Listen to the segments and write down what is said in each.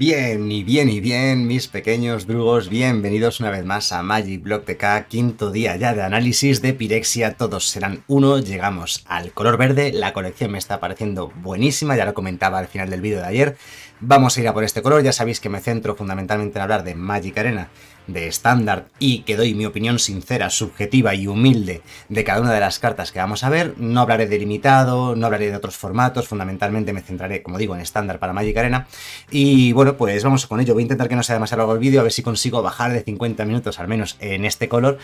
Bien, mis pequeños drugos, bienvenidos una vez más a Magic Block TK, quinto día ya de análisis de Pirexia, todos serán uno, llegamos al color verde, la colección me está pareciendo buenísima, ya lo comentaba al final del vídeo de ayer, vamos a ir a por este color, ya sabéis que me centro fundamentalmente en hablar de Magic Arena, de estándar y que doy mi opinión sincera, subjetiva y humilde de cada una de las cartas que vamos a ver. No hablaré de limitado, no hablaré de otros formatos, fundamentalmente me centraré, como digo, en estándar para Magic Arena. Y bueno, pues vamos con ello. Voy a intentar que no sea demasiado largo el vídeo, a ver si consigo bajar de 50 minutos al menos en este color.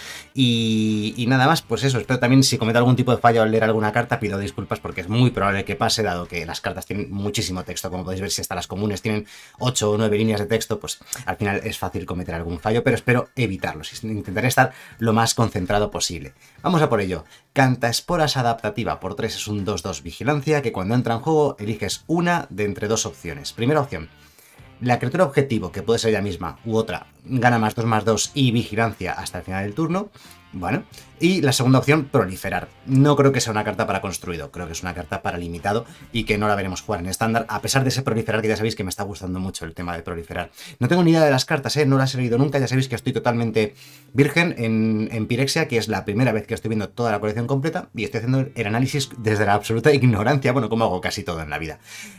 Y nada más, pues eso, espero también si cometo algún tipo de fallo al leer alguna carta, pido disculpas porque es muy probable que pase, dado que las cartas tienen muchísimo texto, como podéis ver, si hasta las comunes tienen 8 o 9 líneas de texto, pues al final es fácil cometer algún fallo, pero espero evitarlo, intentaré estar lo más concentrado posible. Vamos a por ello. Cantaesporas adaptativa por 3 es un 2-2 vigilancia que cuando entra en juego eliges una de entre dos opciones. Primera opción, la criatura objetivo, que puede ser ella misma u otra, gana +2/+2 y vigilancia hasta el final del turno. Bueno, y la segunda opción, proliferar. No creo que sea una carta para construido, creo que es una carta para limitado y que no la veremos jugar en estándar, a pesar de ese proliferar, que ya sabéis que me está gustando mucho el tema de proliferar. No tengo ni idea de las cartas, no las he leído nunca, ya sabéis que estoy totalmente virgen en Pirexia, que es la primera vez que estoy viendo toda la colección completa y estoy haciendo el análisis desde la absoluta ignorancia, bueno, como hago casi todo en la vida.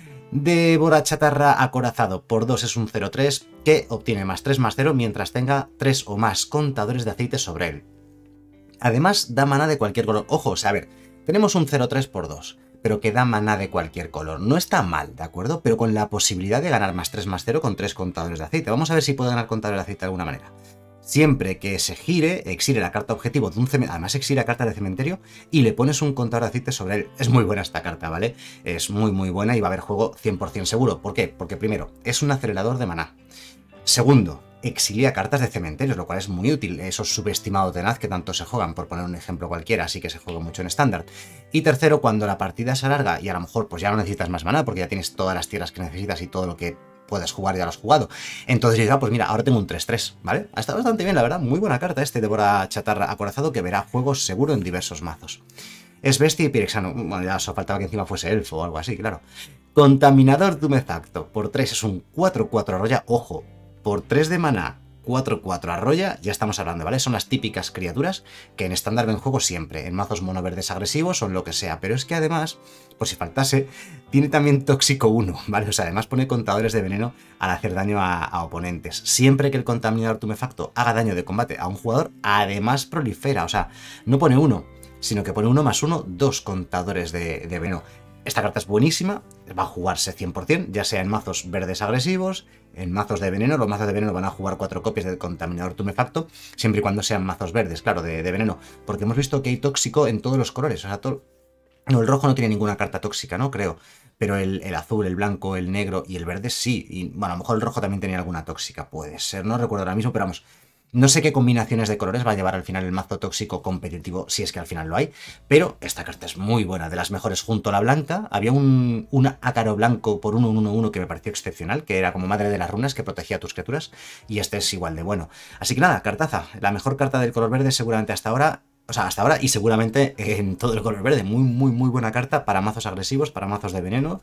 Débora Chatarra acorazado por 2 es un 0-3 que obtiene +3/+0 mientras tenga 3 o más contadores de aceite sobre él. Además, da maná de cualquier color. Ojo, o sea, a ver, tenemos un 0-3 por 2, pero que da maná de cualquier color. No está mal, ¿de acuerdo? Pero con la posibilidad de ganar +3/+0 con 3 contadores de aceite. Vamos a ver si puedo ganar contadores de aceite de alguna manera. Siempre que se gire, exile la carta objetivo de un cementerio, además exile la carta de cementerio y le pones un contador de aceite sobre él. Es muy buena esta carta, ¿vale? Es muy buena y va a haber juego 100% seguro. ¿Por qué? Porque primero, es un acelerador de maná. Segundo, exilia cartas de cementerios, lo cual es muy útil, esos subestimados de Naz que tanto se juegan, por poner un ejemplo cualquiera, así que se juega mucho en estándar. Y tercero, cuando la partida se alarga y a lo mejor pues ya no necesitas más maná porque ya tienes todas las tierras que necesitas y todo lo que puedes jugar ya lo has jugado. Entonces yo digo, pues mira, ahora tengo un 3-3, ¿vale? Ha estado bastante bien, la verdad, muy buena carta este Débora Chatarra acorazado que verá juegos seguro en diversos mazos. Es bestia y pirexano, bueno, ya solo faltaba que encima fuese elfo o algo así, claro. Contaminador tumefacto, por 3 es un 4-4 arrolla, ojo, por 3 de maná, 4-4 arrolla, ya estamos hablando, ¿vale? Son las típicas criaturas que en estándar ven juego siempre, en mazos monoverdes agresivos o en lo que sea, pero es que además, por si faltase, tiene también tóxico 1, ¿vale? O sea, además pone contadores de veneno al hacer daño a oponentes. Siempre que el contaminador tumefacto haga daño de combate a un jugador, además prolifera, o sea, no pone 1, sino que pone 1+1, 2 contadores de veneno. Esta carta es buenísima, va a jugarse 100%, ya sea en mazos verdes agresivos, en mazos de veneno. Los mazos de veneno van a jugar 4 copias del contaminador tumefacto, siempre y cuando sean mazos verdes, claro, de veneno, porque hemos visto que hay tóxico en todos los colores, o sea, no, el rojo no tiene ninguna carta tóxica, ¿no? Creo, pero el azul, el blanco, el negro y el verde sí, y bueno, a lo mejor el rojo también tenía alguna tóxica, puede ser, no recuerdo ahora mismo, pero vamos. No sé qué combinaciones de colores va a llevar al final el mazo tóxico competitivo, si es que al final lo hay, pero esta carta es muy buena, de las mejores junto a la blanca. Había un ácaro blanco por 1-1-1 que me pareció excepcional, que era como madre de las runas, que protegía a tus criaturas, y este es igual de bueno. Así que nada, cartaza, la mejor carta del color verde seguramente hasta ahora, o sea, hasta ahora y seguramente en todo el color verde. Muy buena carta para mazos agresivos, para mazos de veneno.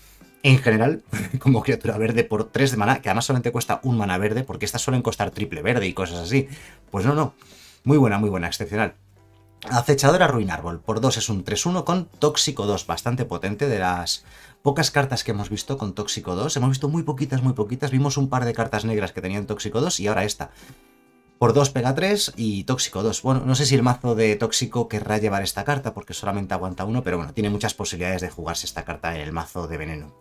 En general, como criatura verde por 3 de maná, que además solamente cuesta un maná verde, porque estas suelen costar triple verde y cosas así. Pues no. Muy buena, excepcional. Acechadora Ruin Árbol, por 2 es un 3-1 con Tóxico 2, bastante potente, de las pocas cartas que hemos visto con Tóxico 2. Hemos visto muy poquitas, vimos un par de cartas negras que tenían Tóxico 2 y ahora esta. Por 2 pega 3 y Tóxico 2. Bueno, no sé si el mazo de Tóxico querrá llevar esta carta porque solamente aguanta 1, pero bueno, tiene muchas posibilidades de jugarse esta carta en el mazo de veneno.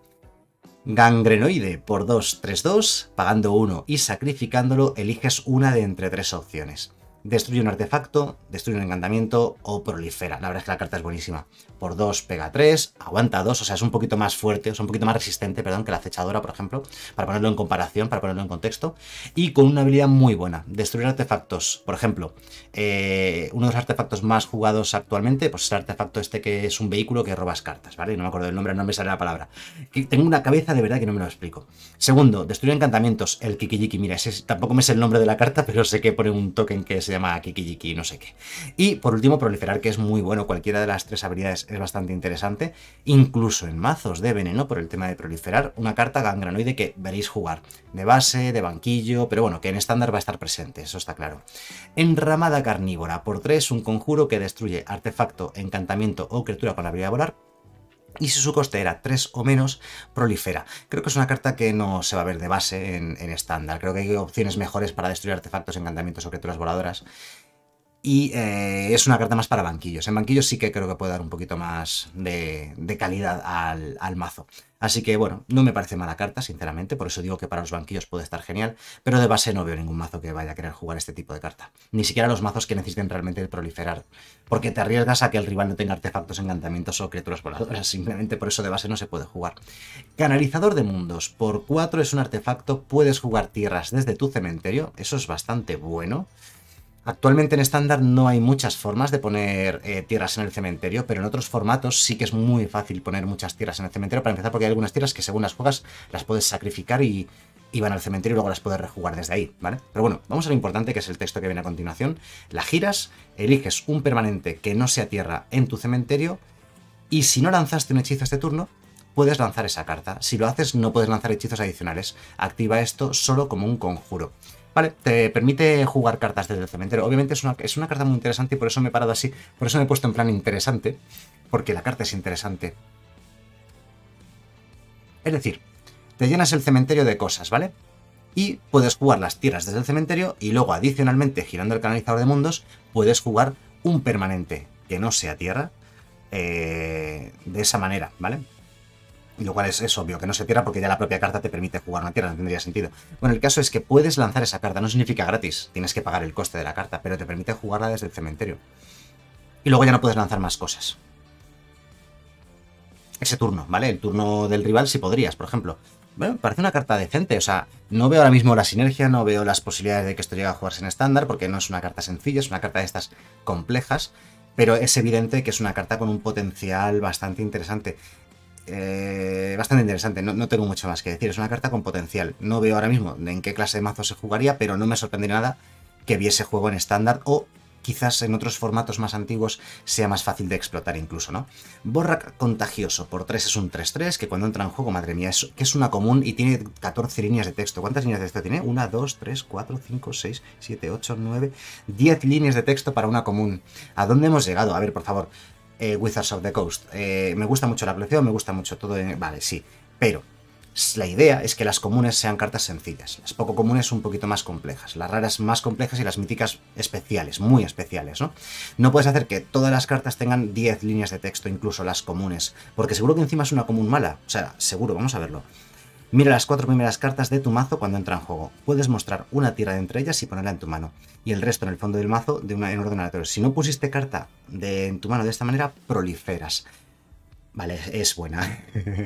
Gangrenoide, por 2, 3-2, pagando 1 y sacrificándolo, eliges una de entre 3 opciones. Destruye un artefacto, destruye un encantamiento o prolifera. La verdad es que la carta es buenísima. Por 2 pega 3, aguanta 2, o sea, es un poquito más fuerte, o sea, un poquito más resistente, perdón, que la acechadora, por ejemplo, para ponerlo en comparación, para ponerlo en contexto. Y con una habilidad muy buena, destruir artefactos. Por ejemplo, uno de los artefactos más jugados actualmente, pues es el artefacto este que es un vehículo que robas cartas, ¿vale? No me acuerdo del nombre, no me sale la palabra. Tengo una cabeza de verdad que no me lo explico. Segundo, destruir encantamientos, el Kikijiki. Mira, ese tampoco me sé el nombre de la carta, pero sé que pone un token que se llama Kikijiki, no sé qué. Y por último, proliferar, que es muy bueno, cualquiera de las tres habilidades es bastante interesante, incluso en mazos de veneno por el tema de proliferar, una carta gangranoide que veréis jugar de base, de banquillo, pero bueno, que en estándar va a estar presente, eso está claro. Enramada carnívora, por 3, un conjuro que destruye artefacto, encantamiento o criatura con la habilidad de volar. Y si su coste era 3 o menos, prolifera. Creo que es una carta que no se va a ver de base en estándar. Creo que hay opciones mejores para destruir artefactos, encantamientos o criaturas voladoras. Y es una carta más para banquillos. En banquillos sí que creo que puede dar un poquito más de calidad al mazo. Así que bueno, no me parece mala carta, sinceramente, por eso digo que para los banquillos puede estar genial, pero de base no veo ningún mazo que vaya a querer jugar este tipo de carta. Ni siquiera los mazos que necesiten realmente proliferar, porque te arriesgas a que el rival no tenga artefactos, encantamientos o criaturas voladoras, simplemente por eso de base no se puede jugar. Canalizador de mundos, por 4 es un artefacto, puedes jugar tierras desde tu cementerio, eso es bastante bueno. Actualmente en estándar no hay muchas formas de poner tierras en el cementerio, pero en otros formatos sí que es muy fácil poner muchas tierras en el cementerio, para empezar porque hay algunas tierras que según las juegas las puedes sacrificar y van al cementerio y luego las puedes rejugar desde ahí, ¿vale? Pero bueno, vamos a lo importante que es el texto que viene a continuación. La giras, eliges un permanente que no sea tierra en tu cementerio y si no lanzaste un hechizo este turno, puedes lanzar esa carta. Si lo haces no puedes lanzar hechizos adicionales. Activa esto solo como un conjuro. Vale, te permite jugar cartas desde el cementerio. Obviamente es una carta muy interesante y por eso me he parado así. Por eso me he puesto en plan interesante. Porque la carta es interesante. Es decir, te llenas el cementerio de cosas, ¿vale? Y puedes jugar las tierras desde el cementerio y luego adicionalmente, girando el canalizador de mundos, puedes jugar un permanente que no sea tierra de esa manera, ¿vale? Y lo cual es obvio, que no se tierra porque ya la propia carta te permite jugar una tierra, no tendría sentido. Bueno, el caso es que puedes lanzar esa carta, no significa gratis, tienes que pagar el coste de la carta, pero te permite jugarla desde el cementerio. Y luego ya no puedes lanzar más cosas. Ese turno, ¿vale? El turno del rival sí podrías, por ejemplo. Bueno, parece una carta decente, o sea, no veo ahora mismo la sinergia, no veo las posibilidades de que esto llegue a jugarse en estándar, porque no es una carta sencilla, es una carta de estas complejas, pero es evidente que es una carta con un potencial bastante interesante. No tengo mucho más que decir, es una carta con potencial. No veo ahora mismo en qué clase de mazo se jugaría, pero no me sorprendería nada que viese juego en estándar o quizás en otros formatos más antiguos sea más fácil de explotar incluso, ¿no? Borrak Contagioso, por 3 es un 3-3, que cuando entra en juego, madre mía, que es una común y tiene 14 líneas de texto. ¿Cuántas líneas de texto tiene? 1, 2, 3, 4, 5, 6, 7, 8, 9, 10 líneas de texto para una común. ¿A dónde hemos llegado? A ver, por favor. Wizards of the Coast. Me gusta mucho la colección, me gusta mucho todo. Vale, sí. Pero la idea es que las comunes sean cartas sencillas. Las poco comunes un poquito más complejas. Las raras más complejas y las míticas especiales, muy especiales, ¿no? No puedes hacer que todas las cartas tengan 10 líneas de texto, incluso las comunes. Porque seguro que encima es una común mala. O sea, seguro, vamos a verlo. Mira las 4 primeras cartas de tu mazo cuando entra en juego. Puedes mostrar una tierra de entre ellas y ponerla en tu mano. Y el resto en el fondo del mazo en orden aleatorio. Si no pusiste carta en tu mano de esta manera, proliferas. Vale, es buena.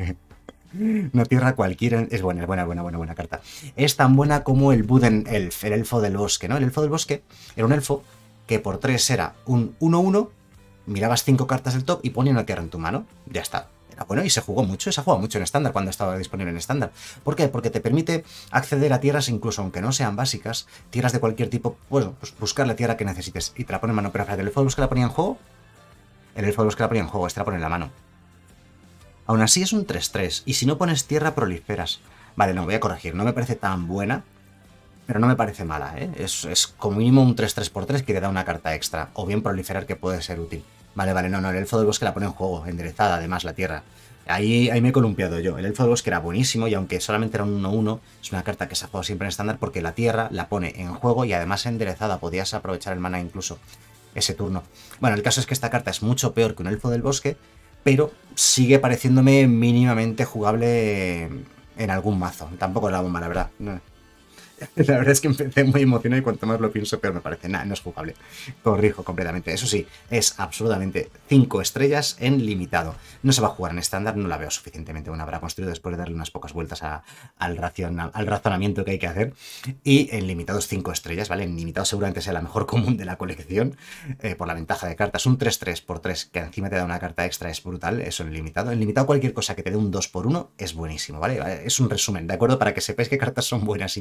Una tierra cualquiera. Es buena carta. Es tan buena como el Wooden Elf, el elfo del bosque, ¿no? El elfo del bosque era un elfo que por 3 era un 1-1, mirabas 5 cartas del top y ponía una tierra en tu mano. Ya está. Bueno, y se ha jugado mucho en estándar cuando estaba disponible en estándar. ¿Por qué? Porque te permite acceder a tierras, incluso aunque no sean básicas, tierras de cualquier tipo, bueno, pues buscar la tierra que necesites y te la pone en mano. Pero fíjate, ¿el elfo del bosque la ponía en juego? El elfo del bosque la ponía en juego, este la pone en la mano. Aún así es un 3-3, y si no pones tierra, proliferas. Vale, no, voy a corregir, no me parece tan buena, pero no me parece mala, ¿eh? Es como mínimo un 3-3x3 que te da una carta extra, o bien proliferar que puede ser útil. Vale, no, el elfo del bosque la pone en juego, enderezada además la tierra. Ahí me he columpiado yo. El elfo del bosque era buenísimo y aunque solamente era un 1-1, es una carta que se ha jugado siempre en estándar porque la tierra la pone en juego y además enderezada. Podías aprovechar el mana incluso ese turno. Bueno, el caso es que esta carta es mucho peor que un elfo del bosque, pero sigue pareciéndome mínimamente jugable en algún mazo. Tampoco es la bomba, la verdad. No. La verdad es que empecé muy emocionado y cuanto más lo pienso, peor me parece. Nada, no es jugable. Corrijo completamente. Eso sí, es absolutamente 5 estrellas en limitado. No se va a jugar en estándar, no la veo suficientemente buena para construir después de darle unas pocas vueltas al razonamiento que hay que hacer. Y en limitados 5 estrellas, ¿vale? En limitado seguramente sea la mejor común de la colección por la ventaja de cartas. Un 3-3x3 que encima te da una carta extra es brutal, eso en limitado. En limitado cualquier cosa que te dé un 2x1 es buenísimo, ¿vale? Es un resumen, ¿de acuerdo? Para que sepáis qué cartas son buenas y malas en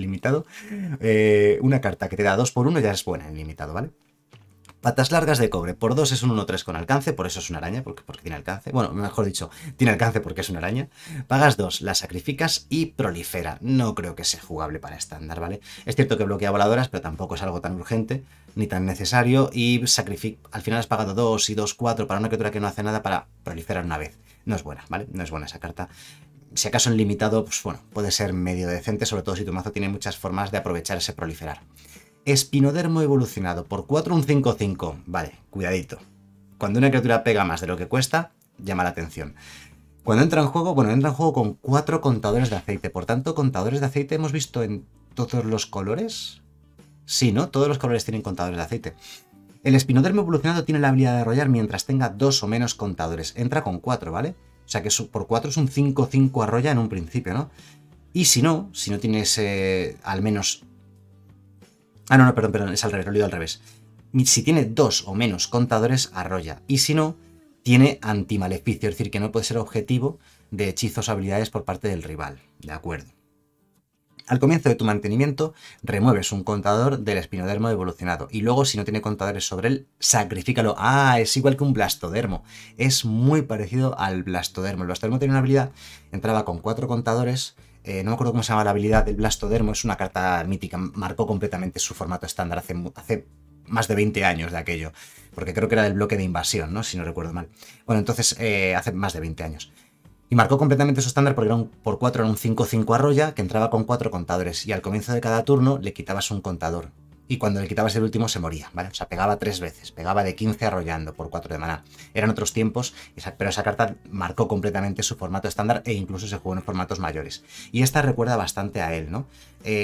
limitado. Una carta que te da 2 por 1 ya es buena en limitado, ¿vale? Patas largas de cobre. Por 2 es un 1-3 con alcance, por eso es una araña, porque tiene alcance. Bueno, mejor dicho, tiene alcance porque es una araña. Pagas 2, la sacrificas y prolifera. No creo que sea jugable para estándar, ¿vale? Es cierto que bloquea voladoras, pero tampoco es algo tan urgente ni tan necesario. Y al final has pagado 2 y 2, 4 para una criatura que no hace nada para proliferar una vez. No es buena, ¿vale? No es buena esa carta. Si acaso en limitado, pues bueno, puede ser medio decente, sobre todo si tu mazo tiene muchas formas de aprovechar ese proliferar. Espinodermo evolucionado. Por 4 un 5-5. Vale, cuidadito. Cuando una criatura pega más de lo que cuesta, llama la atención. Cuando entra en juego, bueno, entra en juego con 4 contadores de aceite. Por tanto, contadores de aceite hemos visto en todos los colores. Sí, ¿no? Todos los colores tienen contadores de aceite. El espinodermo evolucionado tiene la habilidad de arrollar mientras tenga 2 o menos contadores. Entra con 4, ¿vale? O sea que por 4 es un 5-5 arrolla en un principio, ¿no? Y si no tienes al menos... Ah, no, perdón, es al revés, lo he leído al revés. Si tiene 2 o menos contadores, arrolla. Y si no, tiene antimaleficio, es decir, que no puede ser objetivo de hechizos o habilidades por parte del rival. De acuerdo. Al comienzo de tu mantenimiento, remueves un contador del espinodermo evolucionado. Y luego, si no tiene contadores sobre él, sacrifícalo. Ah, es igual que un blastodermo. Es muy parecido al blastodermo. El blastodermo tiene una habilidad, entraba con 4 contadores... no me acuerdo cómo se llama la habilidad del blastodermo, es una carta mítica, marcó completamente su formato estándar hace más de 20 años de aquello, porque creo que era del bloque de invasión, ¿no? Si no recuerdo mal. Bueno, entonces hace más de 20 años. Y marcó completamente su estándar porque por 4 era un 5-5 arrolla que entraba con 4 contadores y al comienzo de cada turno le quitabas un contador. Y cuando le quitabas el último se moría, ¿vale? O sea, pegaba 3 veces, pegaba de 15 arrollando por 4 de maná. Eran otros tiempos, pero esa carta marcó completamente su formato estándar e incluso se jugó en formatos mayores. Y esta recuerda bastante a él, ¿no?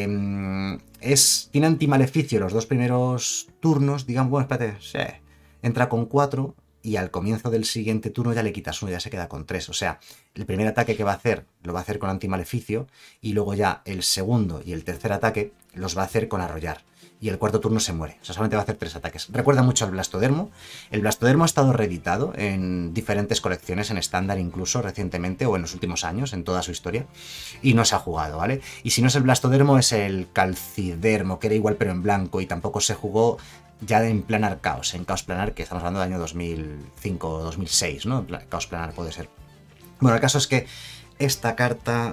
Tiene antimaleficio los 2 primeros turnos, digamos, bueno, espérate, sí, entra con 4 y al comienzo del siguiente turno ya le quitas 1, ya se queda con 3. O sea, el primer ataque que va a hacer lo va a hacer con antimaleficio y luego ya el segundo y el tercer ataque los va a hacer con arrollar. Y el cuarto turno se muere. O sea, solamente va a hacer 3 ataques. Recuerda mucho al blastodermo. El blastodermo ha estado reeditado en diferentes colecciones, en estándar incluso recientemente o en los últimos años, en toda su historia. Y no se ha jugado, ¿vale? Y si no es el blastodermo, es el calcidermo, que era igual pero en blanco y tampoco se jugó ya en Planar Chaos. En Chaos Planar, que estamos hablando del año 2005 o 2006, ¿no? Chaos Planar puede ser. Bueno, el caso es que esta carta...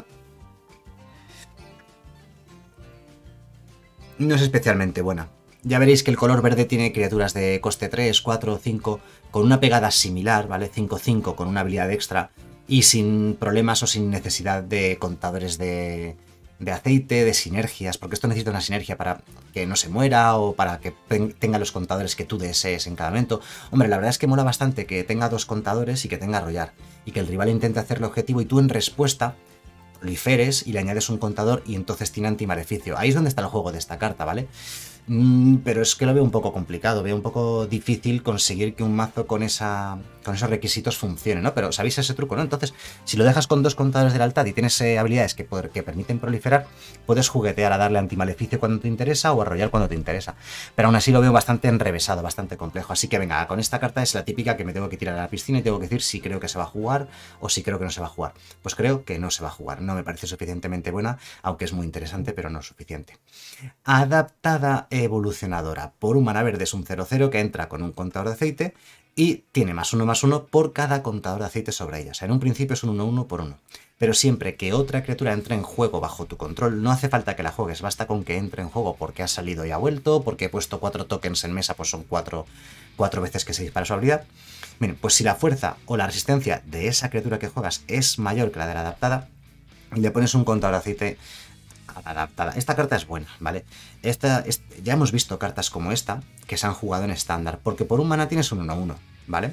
no es especialmente buena. Ya veréis que el color verde tiene criaturas de coste 3, 4, 5, con una pegada similar, ¿vale? 5-5 con una habilidad extra y sin problemas o sin necesidad de contadores de aceite, de sinergias, porque esto necesita una sinergia para que no se muera o para que tenga los contadores que tú desees en cada momento. Hombre, la verdad es que mola bastante que tenga 2 contadores y que tenga arrollar, y que el rival intente hacer el objetivo y tú en respuesta proliferes y le añades un contador y entonces tiene antimaleficio. Ahí es donde está el juego de esta carta, ¿vale? Pero es que lo veo un poco complicado, veo un poco difícil conseguir que un mazo con esos requisitos funcione, ¿no? Pero sabéis ese truco, ¿no? Entonces, si lo dejas con 2 contadores de lealtad y tienes habilidades que permiten proliferar, puedes juguetear a darle antimaleficio cuando te interesa o arrollar cuando te interesa. Pero aún así lo veo bastante enrevesado, bastante complejo. Así que venga, con esta carta es la típica que me tengo que tirar a la piscina y tengo que decir si creo que se va a jugar o si creo que no se va a jugar. Pues creo que no se va a jugar. No me parece suficientemente buena, aunque es muy interesante, pero no suficiente. Adaptada evolucionadora. Por un mana verde es un 0-0 que entra con un contador de aceite y tiene +1/+1 por cada contador de aceite sobre ella. O sea, en un principio es un 1-1 por 1. Pero siempre que otra criatura entre en juego bajo tu control, no hace falta que la juegues, basta con que entre en juego porque ha salido y ha vuelto, porque he puesto 4 tokens en mesa, pues son 4 veces que se dispara su habilidad. Miren, pues si la fuerza o la resistencia de esa criatura que juegas es mayor que la de la adaptada, y le pones un contador de aceite adaptada. Esta carta es buena, ¿vale? Ya hemos visto cartas como esta que se han jugado en estándar, porque por un mana tienes un 1-1, ¿vale?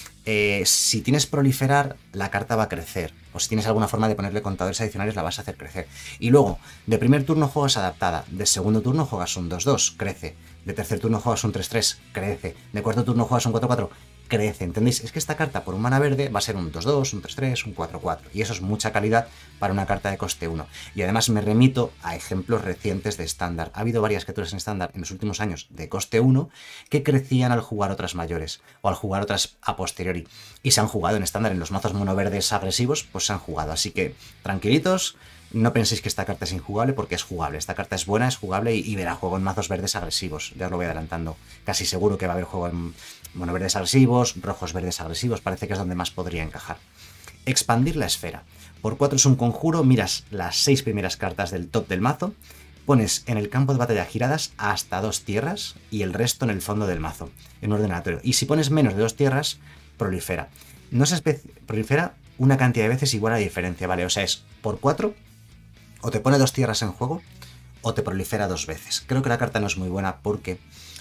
Si tienes proliferar, la carta va a crecer, o si tienes alguna forma de ponerle contadores adicionales, la vas a hacer crecer. Y luego, de primer turno juegas adaptada, de segundo turno juegas un 2-2, crece, de tercer turno juegas un 3-3, crece, de cuarto turno juegas un 4-4, crece, ¿entendéis? Es que esta carta por un mana verde va a ser un 2-2, un 3-3, un 4-4, y eso es mucha calidad para una carta de coste 1. Y además me remito a ejemplos recientes de estándar. Ha habido varias criaturas en estándar en los últimos años de coste 1 que crecían al jugar otras mayores, o al jugar otras a posteriori, y se han jugado en estándar en los mazos monoverdes agresivos, pues se han jugado, así que tranquilitos, No penséis que esta carta es injugable porque es jugable. Esta carta es buena, es jugable y verá juego en mazos verdes agresivos. Ya os lo voy adelantando. Casi seguro que va a haber juego en verdes agresivos, rojos verdes agresivos. Parece que es donde más podría encajar. Expandir la esfera. Por 4 es un conjuro, miras las 6 primeras cartas del top del mazo, pones en el campo de batalla giradas hasta 2 tierras y el resto en el fondo del mazo, en orden aleatorio. Y si pones menos de 2 tierras, prolifera. No se prolifera una cantidad de veces igual a diferencia, ¿vale? O sea, es por 4, o te pone 2 tierras en juego, o te prolifera 2 veces. Creo que la carta no es muy buena porque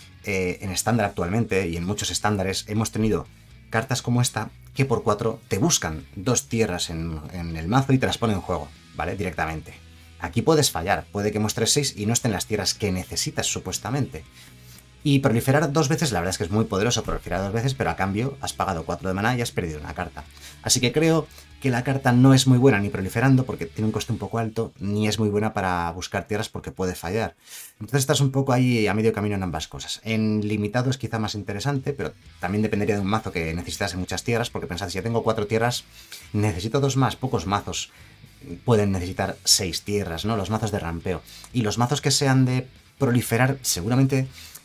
en estándar actualmente, y en muchos estándares, hemos tenido cartas como esta que por 4 te buscan 2 tierras en el mazo y te las ponen en juego, ¿vale? Directamente. Aquí puedes fallar, puede que muestres 6 y no estén las tierras que necesitas supuestamente. Y proliferar 2 veces, la verdad es que es muy poderoso proliferar 2 veces, pero a cambio has pagado 4 de maná y has perdido una carta. Así que creo que la carta no es muy buena ni proliferando porque tiene un coste un poco alto, ni es muy buena para buscar tierras porque puede fallar. Entonces estás un poco ahí a medio camino en ambas cosas. En limitado es quizá más interesante, pero también dependería de un mazo que necesitase muchas tierras, porque pensad, si ya tengo 4 tierras, necesito 2 más. Pocos mazos pueden necesitar 6 tierras, ¿no? Los mazos de rampeo. Y los mazos que sean de proliferar seguramente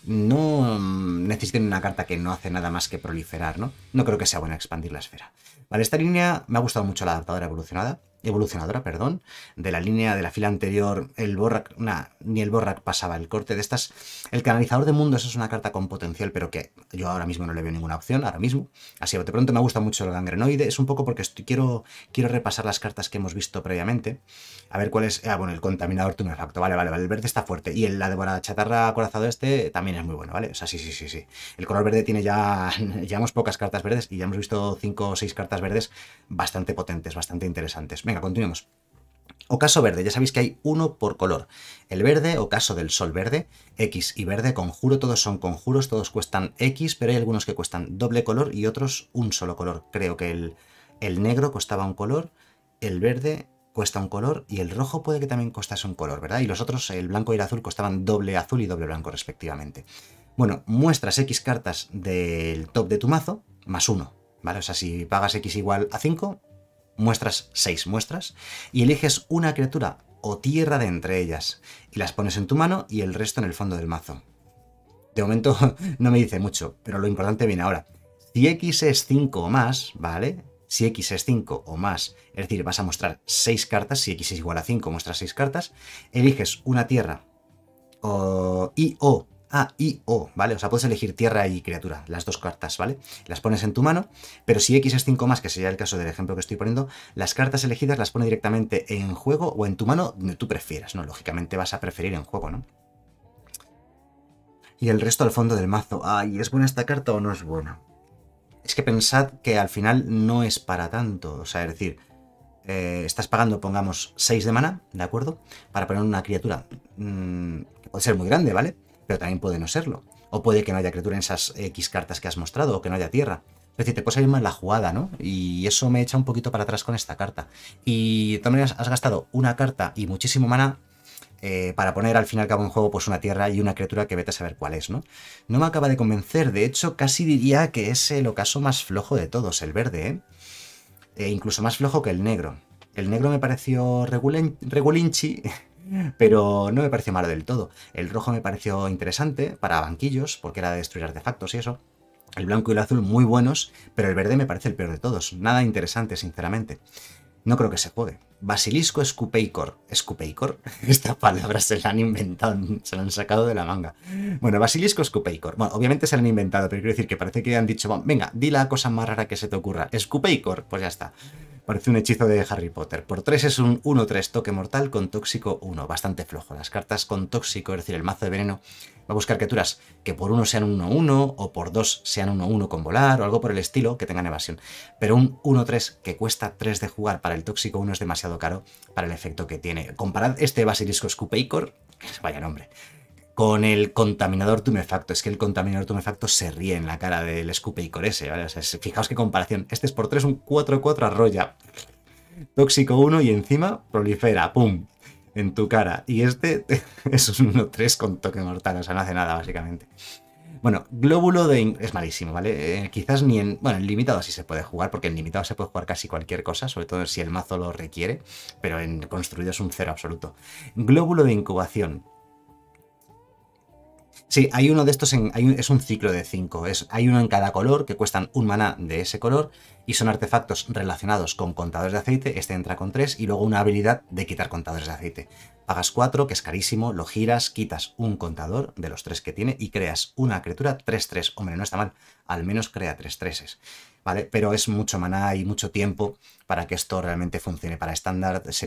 no necesiten una carta que no hace nada más que proliferar, ¿no? No creo que sea buena expandir la esfera. Vale, esta línea me ha gustado mucho la adaptadora evolucionadora, perdón, de la línea de la fila anterior, el Borrak, ni el Borrak pasaba el corte de estas. El canalizador de mundos es una carta con potencial, pero que yo ahora mismo no le veo ninguna opción, ahora mismo. Así de pronto me gusta mucho el gangrenoide, es un poco porque quiero repasar las cartas que hemos visto previamente, a ver cuál es. Bueno, el contaminador tumefacto, vale, el verde está fuerte, y la devora chatarra acorazado este también es muy bueno, ¿vale? O sea, sí. El color verde tiene llevamos pocas cartas verdes y ya hemos visto 5 o 6 cartas verdes bastante potentes, bastante interesantes. Venga, continuemos. Ocaso verde, ya sabéis que hay uno por color. El verde, ocaso del sol verde, X y verde, conjuro, todos son conjuros, todos cuestan X, pero hay algunos que cuestan doble color y otros un solo color. Creo que el negro costaba un color, el verde cuesta un color y el rojo puede que también costase un color, ¿verdad? Y los otros, el blanco y el azul, costaban doble azul y doble blanco respectivamente. Bueno, muestras X cartas del top de tu mazo, más 1, ¿vale? O sea, si pagas X igual a 5, muestras 6 muestras y eliges una criatura o tierra de entre ellas y las pones en tu mano y el resto en el fondo del mazo. De momento no me dice mucho, pero lo importante viene ahora. Si X es 5 o más, ¿vale? Si X es 5 o más, es decir, vas a mostrar 6 cartas, si X es igual a 5, muestras 6 cartas, eliges una tierra y o, ¿vale? O sea, puedes elegir tierra y criatura, las dos cartas, ¿vale? Las pones en tu mano, pero si X es 5 más, que sería el caso del ejemplo que estoy poniendo, las cartas elegidas las pone directamente en juego o en tu mano, donde tú prefieras, ¿no? Lógicamente vas a preferir en juego, ¿no? Y el resto al fondo del mazo. Ay, ¿es buena esta carta o no es buena? Es que pensad que al final no es para tanto, o sea, es decir, estás pagando, pongamos, 6 de mana, ¿de acuerdo? Para poner una criatura que puede ser muy grande, ¿vale? Pero también puede no serlo. O puede que no haya criatura en esas X cartas que has mostrado, o que no haya tierra. Es decir, te puede salir mal la jugada, ¿no? Y eso me echa un poquito para atrás con esta carta. Y de todas maneras has gastado una carta y muchísimo mana para poner al fin y al cabo en juego pues una tierra y una criatura que vete a saber cuál es, ¿no? No me acaba de convencer, de hecho casi diría que es el ocaso más flojo de todos, el verde, ¿eh? Incluso más flojo que el negro. El negro me pareció regulinchi, pero no me pareció malo del todo. El rojo me pareció interesante para banquillos, porque era de destruir artefactos y eso. El blanco y el azul muy buenos, pero el verde me parece el peor de todos. Nada interesante, sinceramente. No creo que se juegue. Basilisco Scupeicor. ¿Scupeicor? Esta palabra se la han inventado, se la han sacado de la manga. Bueno, Basilisco Scupeicor. Bueno, obviamente se la han inventado, pero quiero decir que parece que han dicho, venga, di la cosa más rara que se te ocurra. Scupeicor, pues ya está. Parece un hechizo de Harry Potter. Por 3 es un 1-3 toque mortal con tóxico 1. Bastante flojo. Las cartas con tóxico, es decir, el mazo de veneno, va a buscar criaturas que por 1 sean 1-1 o por 2 sean 1-1 con volar o algo por el estilo que tengan evasión. Pero un 1-3 que cuesta 3 de jugar para el tóxico 1 es demasiado caro para el efecto que tiene. Comparad este Basilisco Scupeicor, vaya nombre, con el contaminador tumefacto. Es que el contaminador tumefacto se ríe en la cara del Scupeicor ese, ¿vale? O sea, fijaos qué comparación. Este es por 3, un 4-4 arrolla. Tóxico 1 y encima prolifera, ¡pum! En tu cara. Y este es un 1-3 con toque mortal, o sea, no hace nada, básicamente. Bueno, Glóbulo es malísimo, ¿vale? Quizás ni en... Bueno, en limitado sí se puede jugar, porque en limitado se puede jugar casi cualquier cosa, sobre todo si el mazo lo requiere, pero en construido es un cero absoluto. Glóbulo de incubación. Sí, hay uno de estos, es un ciclo de 5. Hay uno en cada color que cuestan un maná de ese color y son artefactos relacionados con contadores de aceite. Este entra con 3 y luego una habilidad de quitar contadores de aceite. Pagas 4, que es carísimo, lo giras, quitas un contador de los 3 que tiene y creas una criatura 3-3. Hombre, no está mal, al menos crea 3 3s, ¿vale? Pero es mucho maná y mucho tiempo para que esto realmente funcione. Para estándar se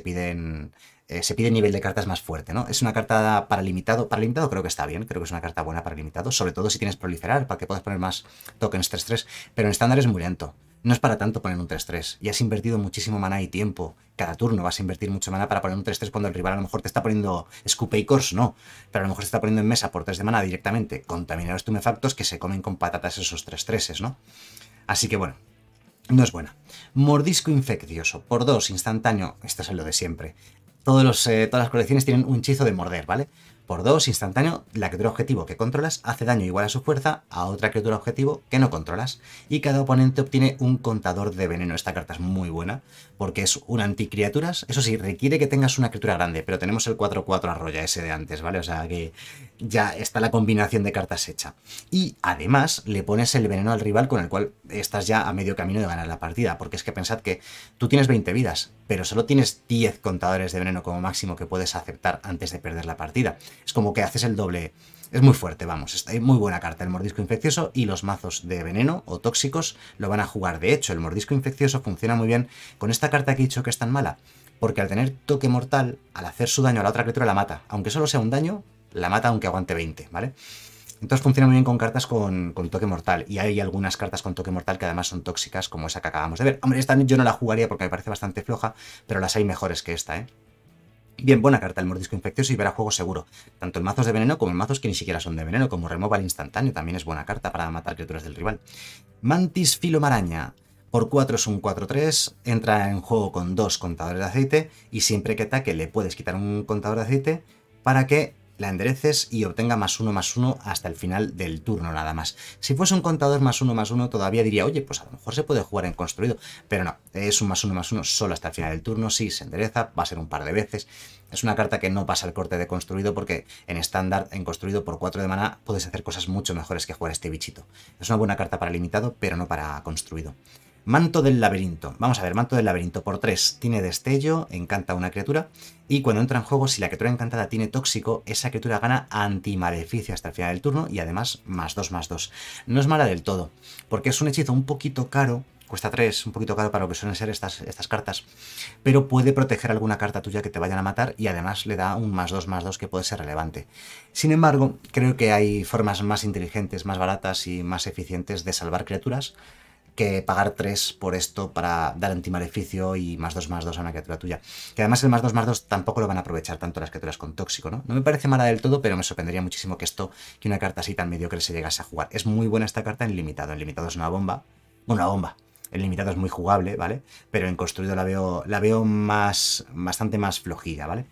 pide nivel de cartas más fuerte, ¿no? Es una carta para limitado. Para limitado creo que está bien, creo que es una carta buena para limitado, sobre todo si tienes proliferar, para que puedas poner más tokens 3-3, pero en estándar es muy lento. No es para tanto poner un 3-3. Y has invertido muchísimo maná y tiempo. Cada turno vas a invertir mucho maná para poner un 3-3 cuando el rival a lo mejor te está poniendo Scoop y Course, no. Pero a lo mejor te está poniendo en mesa por 3 de maná directamente contaminadores tumefactos que se comen con patatas esos 3-3s, ¿no? Así que bueno, no es buena. Mordisco infeccioso. Por 2, instantáneo. Esto es lo de siempre. Todas las colecciones tienen un hechizo de morder, ¿vale? Por 2, instantáneo, la criatura objetivo que controlas hace daño igual a su fuerza a otra criatura objetivo que no controlas. Y cada oponente obtiene un contador de veneno. Esta carta es muy buena porque es un anticriaturas. Eso sí, requiere que tengas una criatura grande, pero tenemos el 4-4 arroya ese de antes, ¿vale? O sea que ya está la combinación de cartas hecha. Y además le pones el veneno al rival con el cual estás ya a medio camino de ganar la partida. Porque es que pensad que tú tienes 20 vidas, pero solo tienes 10 contadores de veneno como máximo que puedes aceptar antes de perder la partida. Es como que haces el doble. Es muy fuerte, vamos. Está muy buena carta el mordisco infeccioso y los mazos de veneno o tóxicos lo van a jugar. De hecho, el mordisco infeccioso funciona muy bien con esta carta que he dicho que es tan mala. Porque al tener toque mortal, al hacer su daño a la otra criatura la mata. Aunque solo sea un daño, la mata aunque aguante 20, ¿vale? Entonces funciona muy bien con cartas con toque mortal. Y hay algunas cartas con toque mortal que además son tóxicas, como esa que acabamos de ver. Hombre, esta yo no la jugaría porque me parece bastante floja, pero las hay mejores que esta, ¿eh? Bien, buena carta el mordisco infeccioso y verá juego seguro. Tanto en mazos de veneno como en mazos que ni siquiera son de veneno, como removal instantáneo, también es buena carta para matar criaturas del rival. Mantis filomaraña. Por 4 es un 4-3, entra en juego con 2 contadores de aceite y siempre que ataque le puedes quitar un contador de aceite para que la endereces y obtenga +1/+1 hasta el final del turno nada más. Si fuese un contador +1/+1 todavía diría, oye, pues a lo mejor se puede jugar en construido, pero no, es un +1/+1 solo hasta el final del turno, sí, se endereza, va a ser un par de veces. Es una carta que no pasa el corte de construido porque en estándar, en construido por 4 de maná, puedes hacer cosas mucho mejores que jugar este bichito. Es una buena carta para limitado, pero no para construido. Manto del laberinto. Vamos a ver, Manto del laberinto por 3 tiene destello, encanta a una criatura y cuando entra en juego, si la criatura encantada tiene tóxico, esa criatura gana antimaleficio hasta el final del turno y además +2/+2. No es mala del todo, porque es un hechizo un poquito caro, cuesta 3, un poquito caro para lo que suelen ser estas cartas, pero puede proteger alguna carta tuya que te vayan a matar y además le da un +2/+2 que puede ser relevante. Sin embargo, creo que hay formas más inteligentes, más baratas y más eficientes de salvar criaturas que pagar 3 por esto para dar antimaleficio y +2/+2 a una criatura tuya. Que además el +2/+2 tampoco lo van a aprovechar tanto las criaturas con tóxico, ¿no? No me parece mala del todo, pero me sorprendería muchísimo que una carta así tan mediocre se llegase a jugar. Es muy buena esta carta en limitado. En limitado es una bomba. Bueno, una bomba. En limitado es muy jugable, ¿vale? Pero en construido la veo bastante más flojilla, ¿vale?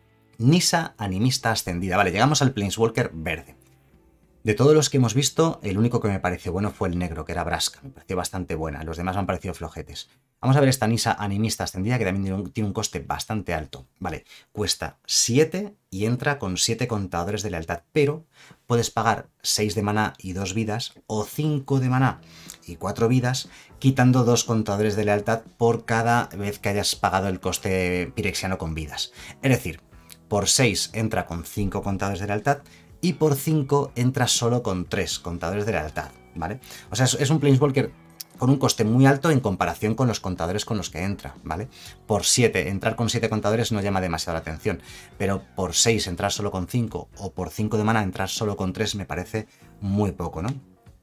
Nissa animista ascendida. Vale, llegamos al Planeswalker verde. De todos los que hemos visto, el único que me pareció bueno fue el negro, que era Braska. Me pareció bastante buena. Los demás me han parecido flojetes. Vamos a ver esta Nissa animista ascendida, que también tiene un coste bastante alto. Vale, cuesta 7 y entra con 7 contadores de lealtad. Pero puedes pagar 6 de maná y 2 vidas, o 5 de maná y 4 vidas, quitando 2 contadores de lealtad por cada vez que hayas pagado el coste pirexiano con vidas. Es decir, por 6 entra con 5 contadores de lealtad, y por 5 entra solo con 3 contadores de lealtad, ¿vale? O sea, es un Planeswalker con un coste muy alto en comparación con los contadores con los que entra, ¿vale? Por 7, entrar con 7 contadores no llama demasiado la atención, pero por 6 entrar solo con 5 o por 5 de mana entrar solo con 3 me parece muy poco, ¿no?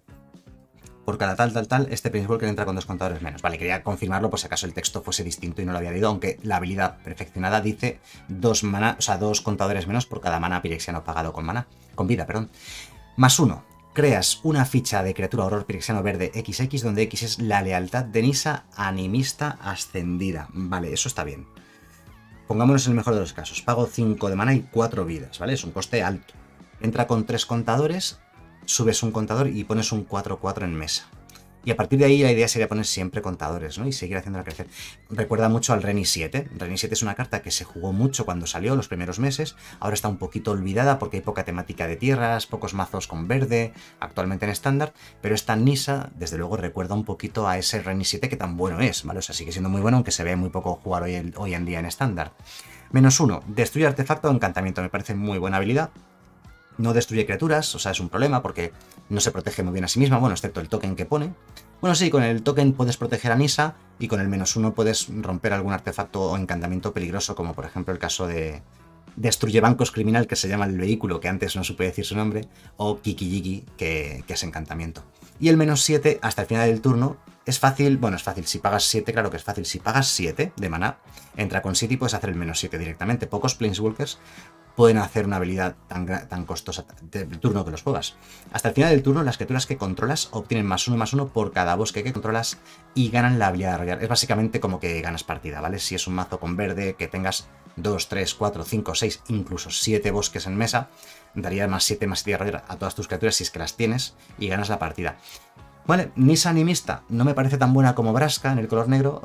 Por cada tal, este Planeswalker entra con 2 contadores menos. Vale, quería confirmarlo por si acaso el texto fuese distinto y no lo había leído, aunque la habilidad perfeccionada dice 2 contadores menos por cada mana pirexiano pagado con vida, perdón. +1. Creas una ficha de criatura horror pirexiano verde XX, donde X es la lealtad de Nissa animista ascendida. Vale, eso está bien. Pongámonos en el mejor de los casos. Pago 5 de mana y 4 vidas, ¿vale? Es un coste alto. Entra con 3 contadores. subes un contador y pones un 4-4 en mesa. Y a partir de ahí la idea sería poner siempre contadores, ¿no? Y seguir haciéndola crecer. Recuerda mucho al Reni 7. Reni 7 es una carta que se jugó mucho cuando salió, los primeros meses. Ahora está un poquito olvidada porque hay poca temática de tierras, pocos mazos con verde, actualmente en estándar. Pero esta Nissa, desde luego, recuerda un poquito a ese Reni 7 que tan bueno es, ¿vale? O sea, sigue siendo muy bueno, aunque se ve muy poco jugar hoy en día en estándar. -1. Destruye artefacto o encantamiento. Me parece muy buena habilidad. No destruye criaturas, o sea, es un problema porque no se protege muy bien a sí misma, bueno, excepto el token que pone. Bueno, sí, con el token puedes proteger a Nissa y con el -1 puedes romper algún artefacto o encantamiento peligroso, como por ejemplo el caso de Destruye Bancos Criminal, que se llama el vehículo, que antes no supe decir su nombre, o Kiki-Yiki, que es encantamiento. Y el -7 hasta el final del turno es fácil, bueno, es fácil, si pagas 7, claro que es fácil, si pagas 7 de maná, entra con 7 y puedes hacer el -7 directamente. Pocos Planeswalkers pueden hacer una habilidad tan costosa del turno que los juegas. Hasta el final del turno, las criaturas que controlas obtienen +1/+1 por cada bosque que controlas y ganan la habilidad de arrollar. Es básicamente como que ganas partida, ¿vale? Si es un mazo con verde, que tengas 2, 3, 4, 5, 6, incluso 7 bosques en mesa, daría +7/+7 de arrollar a todas tus criaturas si es que las tienes y ganas la partida. Vale, Nissa Animista no me parece tan buena como Vraska en el color negro,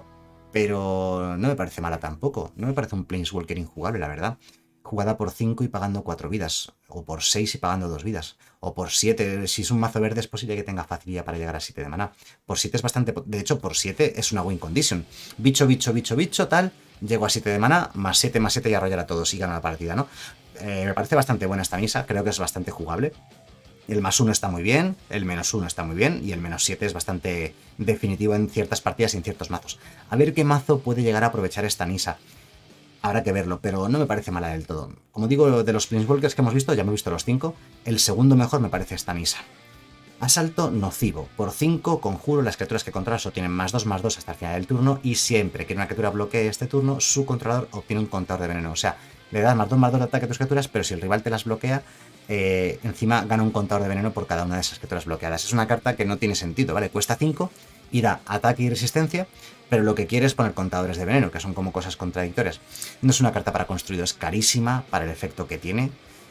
pero no me parece mala tampoco. No me parece un Planeswalker injugable, la verdad. Jugada por 5 y pagando 4 vidas, o por 6 y pagando 2 vidas, o por 7, si es un mazo verde es posible que tenga facilidad para llegar a 7 de maná. Por 7 es bastante, de hecho por 7 es una win condition. Bicho, bicho, bicho, bicho, tal, llego a 7 de maná, +7/+7 y arrollar a todos y gano la partida, ¿no? Me parece bastante buena esta Nissa, creo que es bastante jugable. El +1 está muy bien, el -1 está muy bien y el -7 es bastante definitivo en ciertas partidas y en ciertos mazos. A ver qué mazo puede llegar a aprovechar esta Nissa. Habrá que verlo, pero no me parece mala del todo. Como digo, de los Planeswalkers que hemos visto, ya hemos visto los 5, el segundo mejor me parece esta Nissa. Asalto nocivo. Por 5, conjuro, las criaturas que controlas obtienen +2/+2 hasta el final del turno y siempre que una criatura bloquee este turno, su controlador obtiene un contador de veneno. O sea, le das +2/+2 de ataque a tus criaturas, pero si el rival te las bloquea, encima gana un contador de veneno por cada una de esas criaturas bloqueadas. Es una carta que no tiene sentido, ¿vale? Cuesta 5 y da ataque y resistencia, pero lo que quiere es poner contadores de veneno, que son como cosas contradictorias. No es una carta para construido, es carísima para el efecto que tiene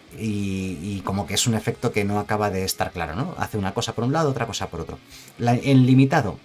y como que es un efecto que no acaba de estar claro, ¿no? Hace una cosa por un lado, otra cosa por otro. El limitado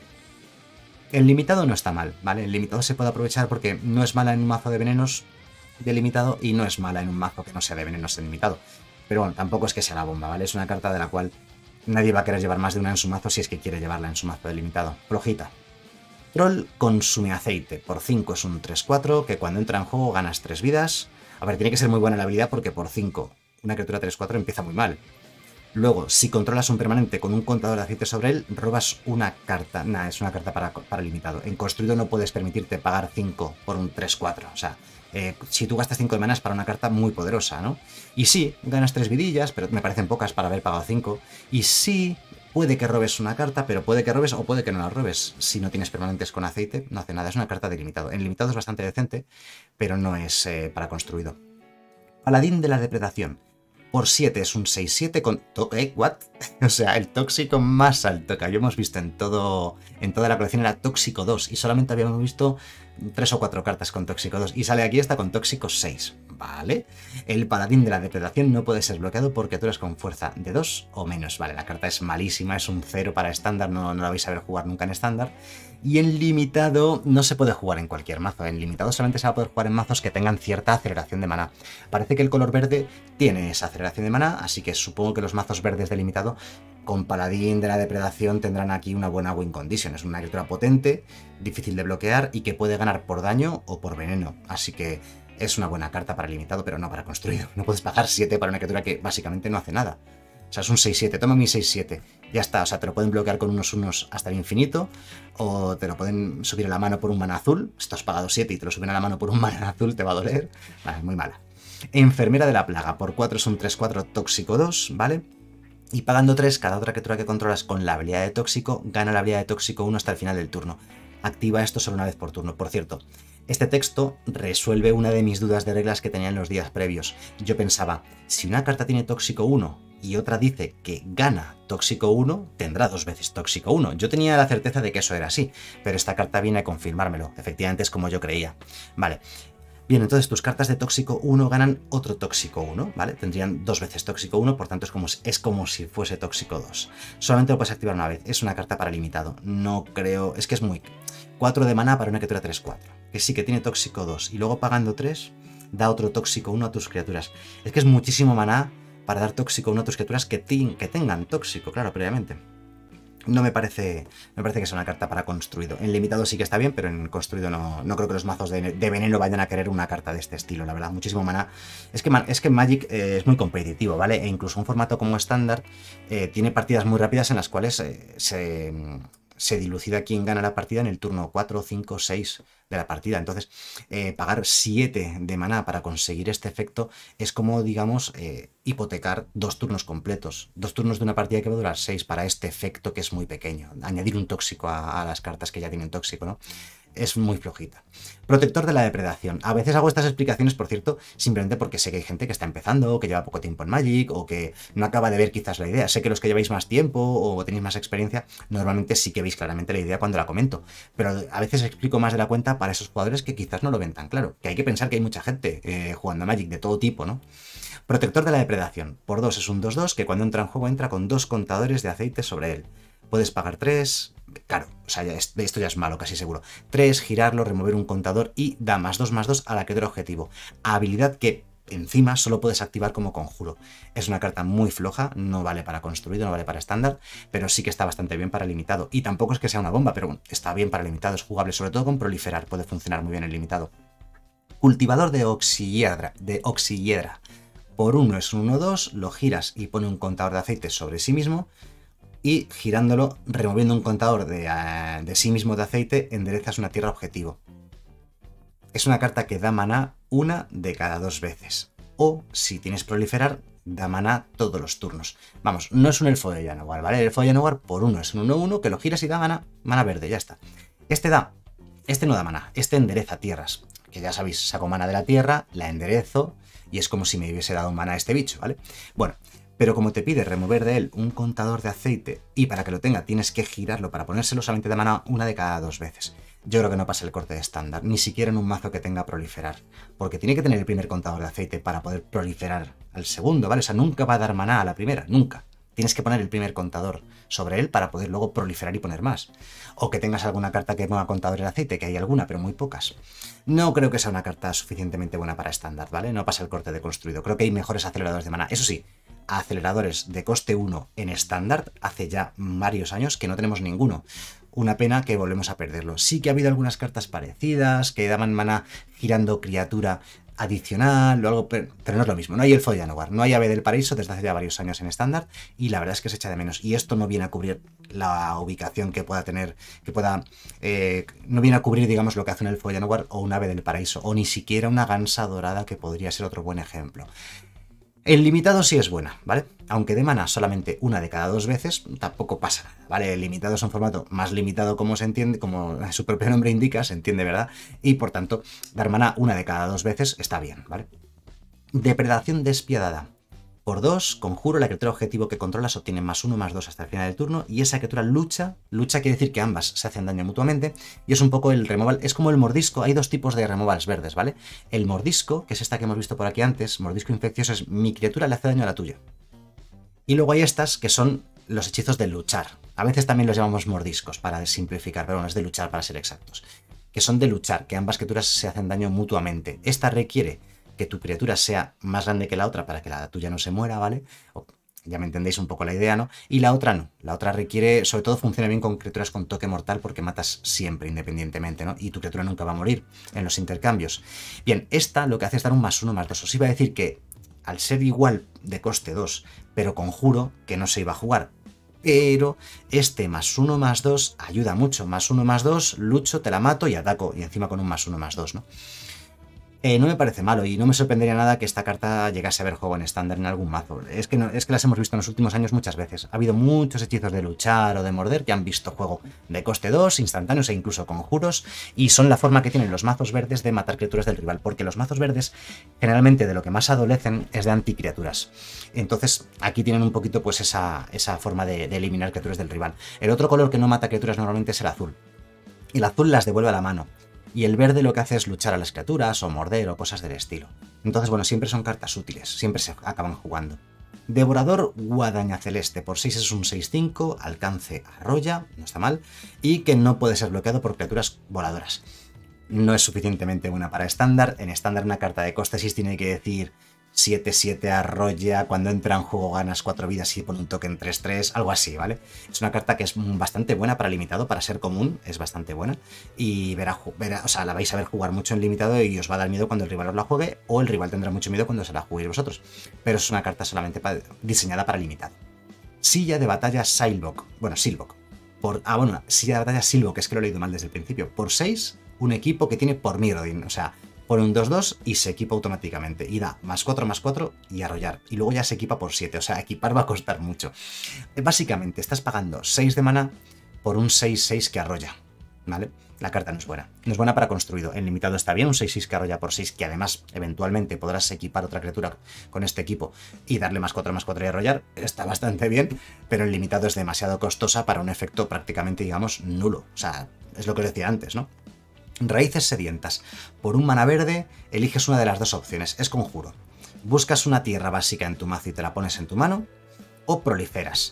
no está mal, ¿vale? El limitado se puede aprovechar porque no es mala en un mazo de venenos de limitado y no es mala en un mazo que no sea de venenos de limitado. Pero bueno, tampoco es que sea la bomba, ¿vale? Es una carta de la cual nadie va a querer llevar más de una en su mazo si es que quiere llevarla en su mazo delimitado. Flojita. Troll consume aceite. Por 5 es un 3-4, que cuando entra en juego ganas 3 vidas. A ver, tiene que ser muy buena la habilidad porque por 5 una criatura 3-4 empieza muy mal. Luego, si controlas un permanente con un contador de aceite sobre él, robas una carta. Nah, es una carta para limitado. En construido no puedes permitirte pagar 5 por un 3-4. O sea, si tú gastas 5 de mana es para una carta muy poderosa, ¿no? Y sí, ganas 3 vidillas, pero me parecen pocas para haber pagado 5. Y sí, puede que robes una carta, pero puede que robes o puede que no la robes. Si no tienes permanentes con aceite, no hace nada. Es una carta de limitado. En limitado es bastante decente, pero no es para construido. Paladín de la depredación. Por 7 es un 6-7 con... ¿What? O sea, el tóxico más alto que habíamos visto en toda la colección era tóxico 2 y solamente habíamos visto 3 o 4 cartas con tóxico 2 y sale aquí esta con tóxico 6, ¿vale? El paladín de la depredación no puede ser bloqueado por criaturas con fuerza de 2 o menos, ¿vale? La carta es malísima, es un 0 para estándar, no la vais a ver jugar nunca en estándar. Y en limitado no se puede jugar en cualquier mazo. En limitado solamente se va a poder jugar en mazos que tengan cierta aceleración de maná. Parece que el color verde tiene esa aceleración de maná, así que supongo que los mazos verdes de limitado con paladín de la depredación tendrán aquí una buena win condition. Es una criatura potente, difícil de bloquear y que puede ganar por daño o por veneno. Así que es una buena carta para limitado, pero no para construido. No puedes pagar 7 para una criatura que básicamente no hace nada. O sea, es un 6-7, toma mi 6-7. Ya está, o sea, te lo pueden bloquear con unos hasta el infinito, o te lo pueden subir a la mano por un mana azul. Si tú has pagado 7 y te lo suben a la mano por un mana azul, te va a doler. Vale, muy mala. Enfermera de la plaga, por 4 es un 3-4 tóxico 2, ¿vale? Y pagando 3, cada otra criatura que controlas con la habilidad de tóxico, gana la habilidad de tóxico 1 hasta el final del turno. Activa esto solo una vez por turno. Por cierto, este texto resuelve una de mis dudas de reglas que tenía en los días previos. Yo pensaba, si una carta tiene tóxico 1 y otra dice que gana tóxico 1, tendrá 2 veces tóxico 1. Yo tenía la certeza de que eso era así, pero esta carta viene a confirmármelo. Efectivamente es como yo creía. Vale. Bien, entonces tus cartas de tóxico 1 ganan otro tóxico 1, ¿vale? Tendrían 2 veces tóxico 1, por tanto es como si fuese tóxico 2. Solamente lo puedes activar una vez, es una carta para limitado. No creo, es que es muy... 4 de maná para una criatura 3-4, que sí que tiene tóxico 2 y luego pagando 3 da otro tóxico 1 a tus criaturas. Es que es muchísimo maná para dar tóxico 1 a tus criaturas que tengan tóxico, claro, previamente. No me parece que sea una carta para construido. En limitado sí que está bien, pero en construido no creo que los mazos de veneno vayan a querer una carta de este estilo, la verdad. Muchísimo maná. Es que Magic es muy competitivo, ¿vale? E incluso un formato como estándar tiene partidas muy rápidas en las cuales se dilucida quién gana la partida en el turno 4, 5, 6 de la partida. Entonces, pagar 7 de maná para conseguir este efecto es como, digamos, hipotecar 2 turnos completos. 2 turnos de una partida que va a durar 6 para este efecto que es muy pequeño. Añadir un tóxico a las cartas que ya tienen tóxico, ¿no? Es muy flojita. Protector de la depredación. A veces hago estas explicaciones, por cierto, simplemente porque sé que hay gente que está empezando, o que lleva poco tiempo en Magic, o que no acaba de ver quizás la idea. Sé que los que lleváis más tiempo o tenéis más experiencia, normalmente sí que veis claramente la idea cuando la comento. Pero a veces explico más de la cuenta para esos jugadores que quizás no lo ven tan claro. Que hay que pensar que hay mucha gente jugando a Magic de todo tipo, ¿no? Protector de la depredación. Por 2 es un 2-2 que cuando entra en juego entra con 2 contadores de aceite sobre él. Puedes pagar 3, claro, o sea, esto ya es malo, casi seguro. 3, girarlo, remover un contador y da +2/+2 a la criatura objetivo. Habilidad que encima solo puedes activar como conjuro. Es una carta muy floja, no vale para construido, no vale para estándar, pero sí que está bastante bien para limitado. Y tampoco es que sea una bomba, pero bueno, está bien para limitado, es jugable, sobre todo con proliferar, puede funcionar muy bien en limitado. Cultivador de oxihiedra. Por 1 es un 1-2, lo giras y pone un contador de aceite sobre sí mismo. Y girándolo, removiendo un contador de sí mismo de aceite, enderezas una tierra objetivo. Es una carta que da maná 1 de cada 2 veces. O, si tienes proliferar, da maná todos los turnos. Vamos, no es un elfo de Llanowar, ¿vale? El elfo de Llanowar por 1 es un 1-1 que lo giras y da maná verde, ya está. Este no da maná, este endereza tierras. Que ya sabéis, saco maná de la tierra, la enderezo y es como si me hubiese dado maná a este bicho, ¿vale? Bueno. Pero como te pide remover de él un contador de aceite y para que lo tenga tienes que girarlo para ponérselo, solamente de maná 1 de cada 2 veces. Yo creo que no pasa el corte de estándar, ni siquiera en un mazo que tenga proliferar. Porque tiene que tener el primer contador de aceite para poder proliferar al segundo, ¿vale? O sea, nunca va a dar maná a la primera, nunca. Tienes que poner el primer contador sobre él para poder luego proliferar y poner más. O que tengas alguna carta que ponga contador de aceite, que hay alguna, pero muy pocas. No creo que sea una carta suficientemente buena para estándar, ¿vale? No pasa el corte de construido. Creo que hay mejores aceleradores de maná. Eso sí, aceleradores de coste 1 en estándar hace ya varios años que no tenemos ninguno. Una pena que volvemos a perderlo. Sí que ha habido algunas cartas parecidas que daban maná girando criatura adicional o algo, pero no es lo mismo. No hay elfo de Llanowar, no hay ave del paraíso desde hace ya varios años en estándar y la verdad es que se echa de menos. Y esto no viene a cubrir la ubicación que pueda tener, no viene a cubrir, digamos, lo que hace un elfo de Llanowar o un ave del paraíso, o ni siquiera una gansa dorada, que podría ser otro buen ejemplo. El limitado sí es buena, ¿vale? Aunque de maná solamente 1 de cada 2 veces, tampoco pasa nada, ¿vale? El limitado es un formato más limitado, como se entiende, como su propio nombre indica, se entiende, ¿verdad? Y por tanto, dar maná 1 de cada 2 veces está bien, ¿vale? Depredación despiadada. Por 2, conjuro, la criatura objetivo que controlas obtiene +1/+2 hasta el final del turno y esa criatura lucha quiere decir que ambas se hacen daño mutuamente y es un poco el removal, es como el mordisco, hay 2 tipos de removals verdes, ¿vale? El mordisco, que es esta que hemos visto por aquí antes, mordisco infeccioso, es mi criatura le hace daño a la tuya. Y luego hay estas que son los hechizos de luchar, a veces también los llamamos mordiscos para simplificar, pero bueno, es de luchar para ser exactos, que son de luchar, que ambas criaturas se hacen daño mutuamente. Esta requiere que tu criatura sea más grande que la otra para que la tuya no se muera, ¿vale? Ya me entendéis un poco la idea, ¿no? Y la otra no. La otra requiere, sobre todo funciona bien con criaturas con toque mortal porque matas siempre independientemente, ¿no? Y tu criatura nunca va a morir en los intercambios. Bien, esta lo que hace es dar un +1/+2. Os iba a decir que al ser igual de coste 2, pero conjuro que no se iba a jugar. Pero este +1/+2 ayuda mucho. +1/+2, lucho, te la mato y ataco. Y encima con un +1/+2, ¿no? No me parece malo y no me sorprendería nada que esta carta llegase a ver juego en estándar en algún mazo. Es que las hemos visto en los últimos años muchas veces. Ha habido muchos hechizos de luchar o de morder que han visto juego de coste 2, instantáneos e incluso conjuros, y son la forma que tienen los mazos verdes de matar criaturas del rival, porque los mazos verdes generalmente de lo que más adolecen es de anticriaturas. Entonces aquí tienen un poquito pues esa forma de eliminar criaturas del rival. El otro color que no mata criaturas normalmente es el azul. El azul las devuelve a la mano. y el verde lo que hace es luchar a las criaturas o morder o cosas del estilo. Entonces, bueno, siempre son cartas útiles, siempre se acaban jugando. Devorador Guadaña Celeste, por 6 es un 6-5, alcance arrolla, no está mal, y que no puede ser bloqueado por criaturas voladoras. No es suficientemente buena para estándar. En estándar una carta de coste 6 tiene que decir 7-7 arrolla, cuando entra en juego ganas 4 vidas y pone un token 3-3, algo así, ¿vale? Es una carta que es bastante buena para limitado, para ser común, es bastante buena. Y o sea, la vais a ver jugar mucho en limitado y os va a dar miedo cuando el rival os la juegue, o el rival tendrá mucho miedo cuando se la juguéis vosotros. Pero es una carta solamente diseñada para limitado. Silla de batalla Silvok. Bueno, Silvok. Silla de batalla Silvok, es que lo he leído mal desde el principio. Por 6, un equipo que tiene por Mirrodin, o sea, pone un 2-2 y se equipa automáticamente. Y da +4/+4 y arrollar. Y luego ya se equipa por 7. O sea, equipar va a costar mucho. Básicamente, estás pagando 6 de mana por un 6-6 que arrolla. ¿Vale? La carta no es buena. No es buena para construido. En limitado está bien, un 6-6 que arrolla por 6, que además, eventualmente, podrás equipar otra criatura con este equipo y darle +4/+4 y arrollar. Está bastante bien, pero en limitado es demasiado costosa para un efecto prácticamente, digamos, nulo. O sea, es lo que os decía antes, ¿no? Raíces sedientas. Por un mana verde, eliges una de las dos opciones. Es conjuro. Buscas una tierra básica en tu mazo y te la pones en tu mano, o proliferas.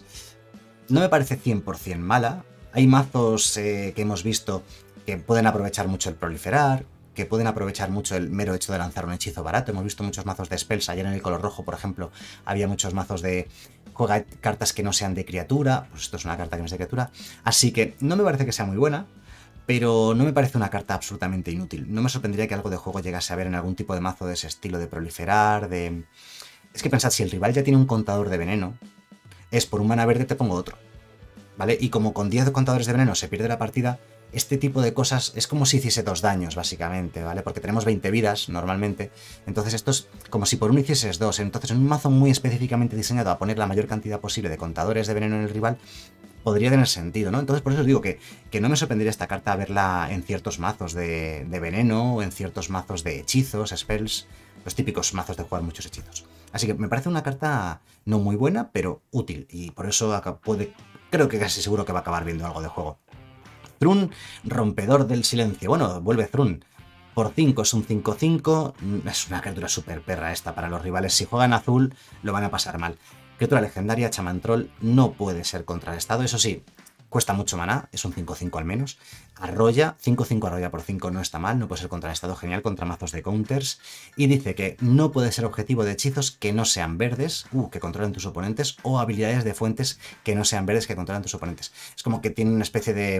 No me parece 100% mala. Hay mazos que hemos visto que pueden aprovechar mucho el proliferar, que pueden aprovechar mucho el mero hecho de lanzar un hechizo barato. Hemos visto muchos mazos de spells. Ayer en el color rojo, por ejemplo, había muchos mazos de juega cartas que no sean de criatura. Pues esto es una carta que no es de criatura. Así que no me parece que sea muy buena, pero no me parece una carta absolutamente inútil. No me sorprendería que algo de juego llegase a ver en algún tipo de mazo de ese estilo de proliferar, de... Es que pensad, si el rival ya tiene un contador de veneno, es por un mana verde te pongo otro, ¿vale? Y como con 10 contadores de veneno se pierde la partida, este tipo de cosas es como si hiciese 2 daños, básicamente, ¿vale? Porque tenemos 20 vidas, normalmente. Entonces esto es como si por uno hicieses 2. Entonces en un mazo muy específicamente diseñado a poner la mayor cantidad posible de contadores de veneno en el rival, podría tener sentido, ¿no? Entonces por eso os digo que no me sorprendería esta carta verla en ciertos mazos de veneno, o en ciertos mazos de hechizos, spells, los típicos mazos de jugar muchos hechizos. Así que me parece una carta no muy buena, pero útil, y por eso creo que casi seguro que va a acabar viendo algo de juego. Thrun, rompedor del silencio. Bueno, vuelve Thrun. Por 5 es un 5-5, es una criatura súper perra esta para los rivales. Si juegan azul, lo van a pasar mal. Criatura legendaria, Shaman Troll, no puede ser contrarrestado, eso sí, cuesta mucho maná, es un 5-5 al menos. Arrolla, 5-5 arrolla por 5 no está mal, no puede ser contrarrestado, genial contra mazos de counters. Y dice que no puede ser objetivo de hechizos que no sean verdes, que controlen tus oponentes, o habilidades de fuentes que no sean verdes que controlan tus oponentes. Es como que tiene una especie de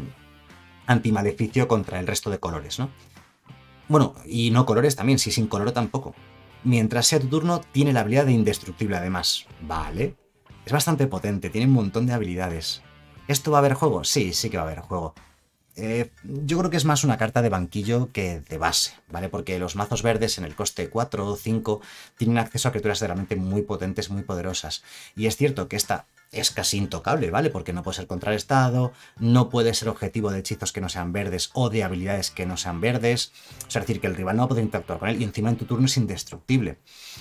antimaleficio contra el resto de colores, ¿no? Bueno, y no colores también, si sin color tampoco. Mientras sea tu turno, tiene la habilidad de indestructible además. Vale. Es bastante potente, tiene un montón de habilidades. ¿Esto va a haber juego? Sí, sí que va a haber juego. Yo creo que es más una carta de banquillo que de base, ¿vale? Porque los mazos verdes en el coste 4 o 5 tienen acceso a criaturas realmente muy potentes, muy poderosas. Y es cierto que esta es casi intocable, ¿vale? Porque no puede ser contrarrestado, no puede ser objetivo de hechizos que no sean verdes o de habilidades que no sean verdes. O sea, es decir, que el rival no va a poder interactuar con él y encima en tu turno es indestructible.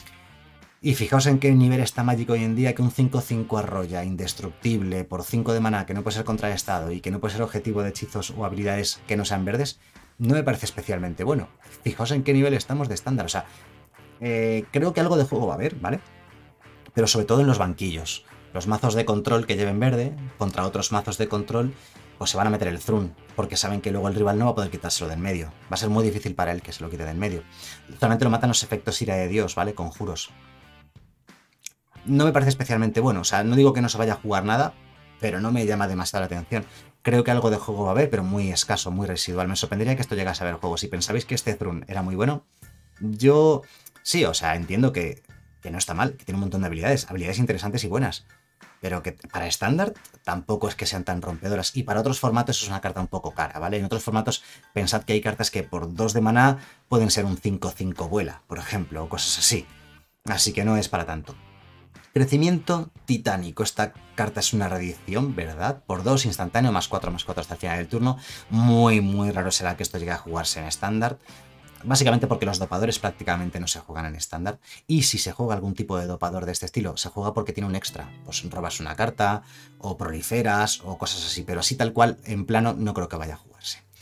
Y fijaos en qué nivel está Magic hoy en día, que un 5-5 arrolla, indestructible, por 5 de maná, que no puede ser contrarrestado y que no puede ser objetivo de hechizos o habilidades que no sean verdes, no me parece especialmente bueno. Fijaos en qué nivel estamos de estándar. O sea, creo que algo de juego va a haber, ¿vale? Pero sobre todo en los banquillos. Los mazos de control que lleven verde contra otros mazos de control, pues se van a meter el Thrun, porque saben que luego el rival no va a poder quitárselo de en medio. Va a ser muy difícil para él que se lo quite de en medio. Solamente lo matan los efectos ira de Dios, ¿vale? Conjuros. No me parece especialmente bueno. O sea, no digo que no se vaya a jugar nada, pero no me llama demasiado la atención. Creo que algo de juego va a haber, pero muy escaso, muy residual. Me sorprendería que esto llegase a ver juego. Si pensabais que este Thrun era muy bueno, yo sí, o sea, entiendo que no está mal, que tiene un montón de habilidades interesantes y buenas, pero que para estándar tampoco es que sean tan rompedoras. Y para otros formatos es una carta un poco cara, ¿vale? En otros formatos pensad que hay cartas que por 2 de maná pueden ser un 5-5 vuela, por ejemplo, o cosas así. Así que no es para tanto. Crecimiento titánico. Esta carta es una reedición, ¿verdad? Por 2, instantáneo, +4/+4 hasta el final del turno. Muy, muy raro será que esto llegue a jugarse en estándar. Básicamente porque los dopadores prácticamente no se juegan en estándar. Y si se juega algún tipo de dopador de este estilo, se juega porque tiene un extra. Pues robas una carta, o proliferas, o cosas así. Pero así tal cual, en plano, no creo que vaya a jugarse.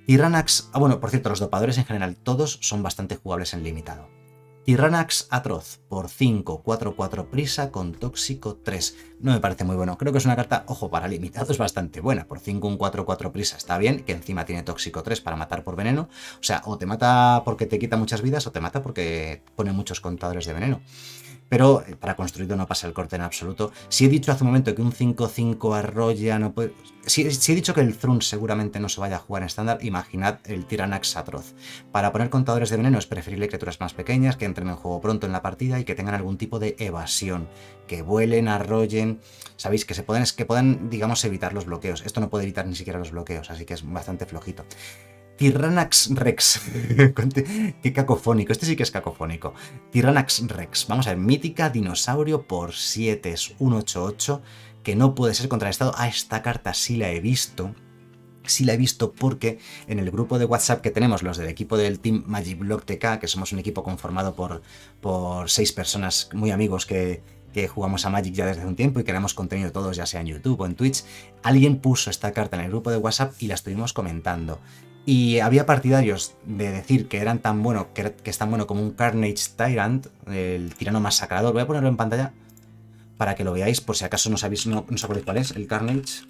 Tiranax, bueno, por cierto, los dopadores en general todos son bastante jugables en limitado. Tiranax Atroz por 5, 4 prisa con tóxico 3. No me parece muy bueno. Creo que es una carta, ojo, para limitado es bastante buena. Por 5, un 4 prisa está bien, que encima tiene tóxico 3 para matar por veneno. O sea, o te mata porque te quita muchas vidas o te mata porque pone muchos contadores de veneno. Pero para construido no pasa el corte en absoluto. Si he dicho hace un momento que un 5-5 arrolla, no puede... Si he dicho que el Thrun seguramente no se vaya a jugar en estándar, imaginad el Tiranax Atroz. Para poner contadores de veneno es preferible criaturas más pequeñas, que entren en juego pronto en la partida y que tengan algún tipo de evasión. Que vuelen, arrollen, sabéis, que puedan, digamos, evitar los bloqueos. Esto no puede evitar ni siquiera los bloqueos, así que es bastante flojito. Tiranax Rex. Qué cacofónico. Este sí que es cacofónico. Tiranax Rex. Vamos a ver. Mítica dinosaurio por 7. Es un 8-8 que no puede ser contrarrestado. Ah, esta carta sí la he visto. Sí la he visto porque en el grupo de WhatsApp que tenemos, los del equipo del Team Magiblock TK, que somos un equipo conformado por 6 personas muy amigos que jugamos a Magic ya desde un tiempo y creamos contenido todos, ya sea en YouTube o en Twitch, alguien puso esta carta en el grupo de WhatsApp y la estuvimos comentando. Y había partidarios de decir que eran tan bueno, que es tan bueno como un Carnage Tyrant, el tirano masacrador. Voy a ponerlo en pantalla para que lo veáis, por si acaso no sabéis, no sabéis cuál es, el Carnage.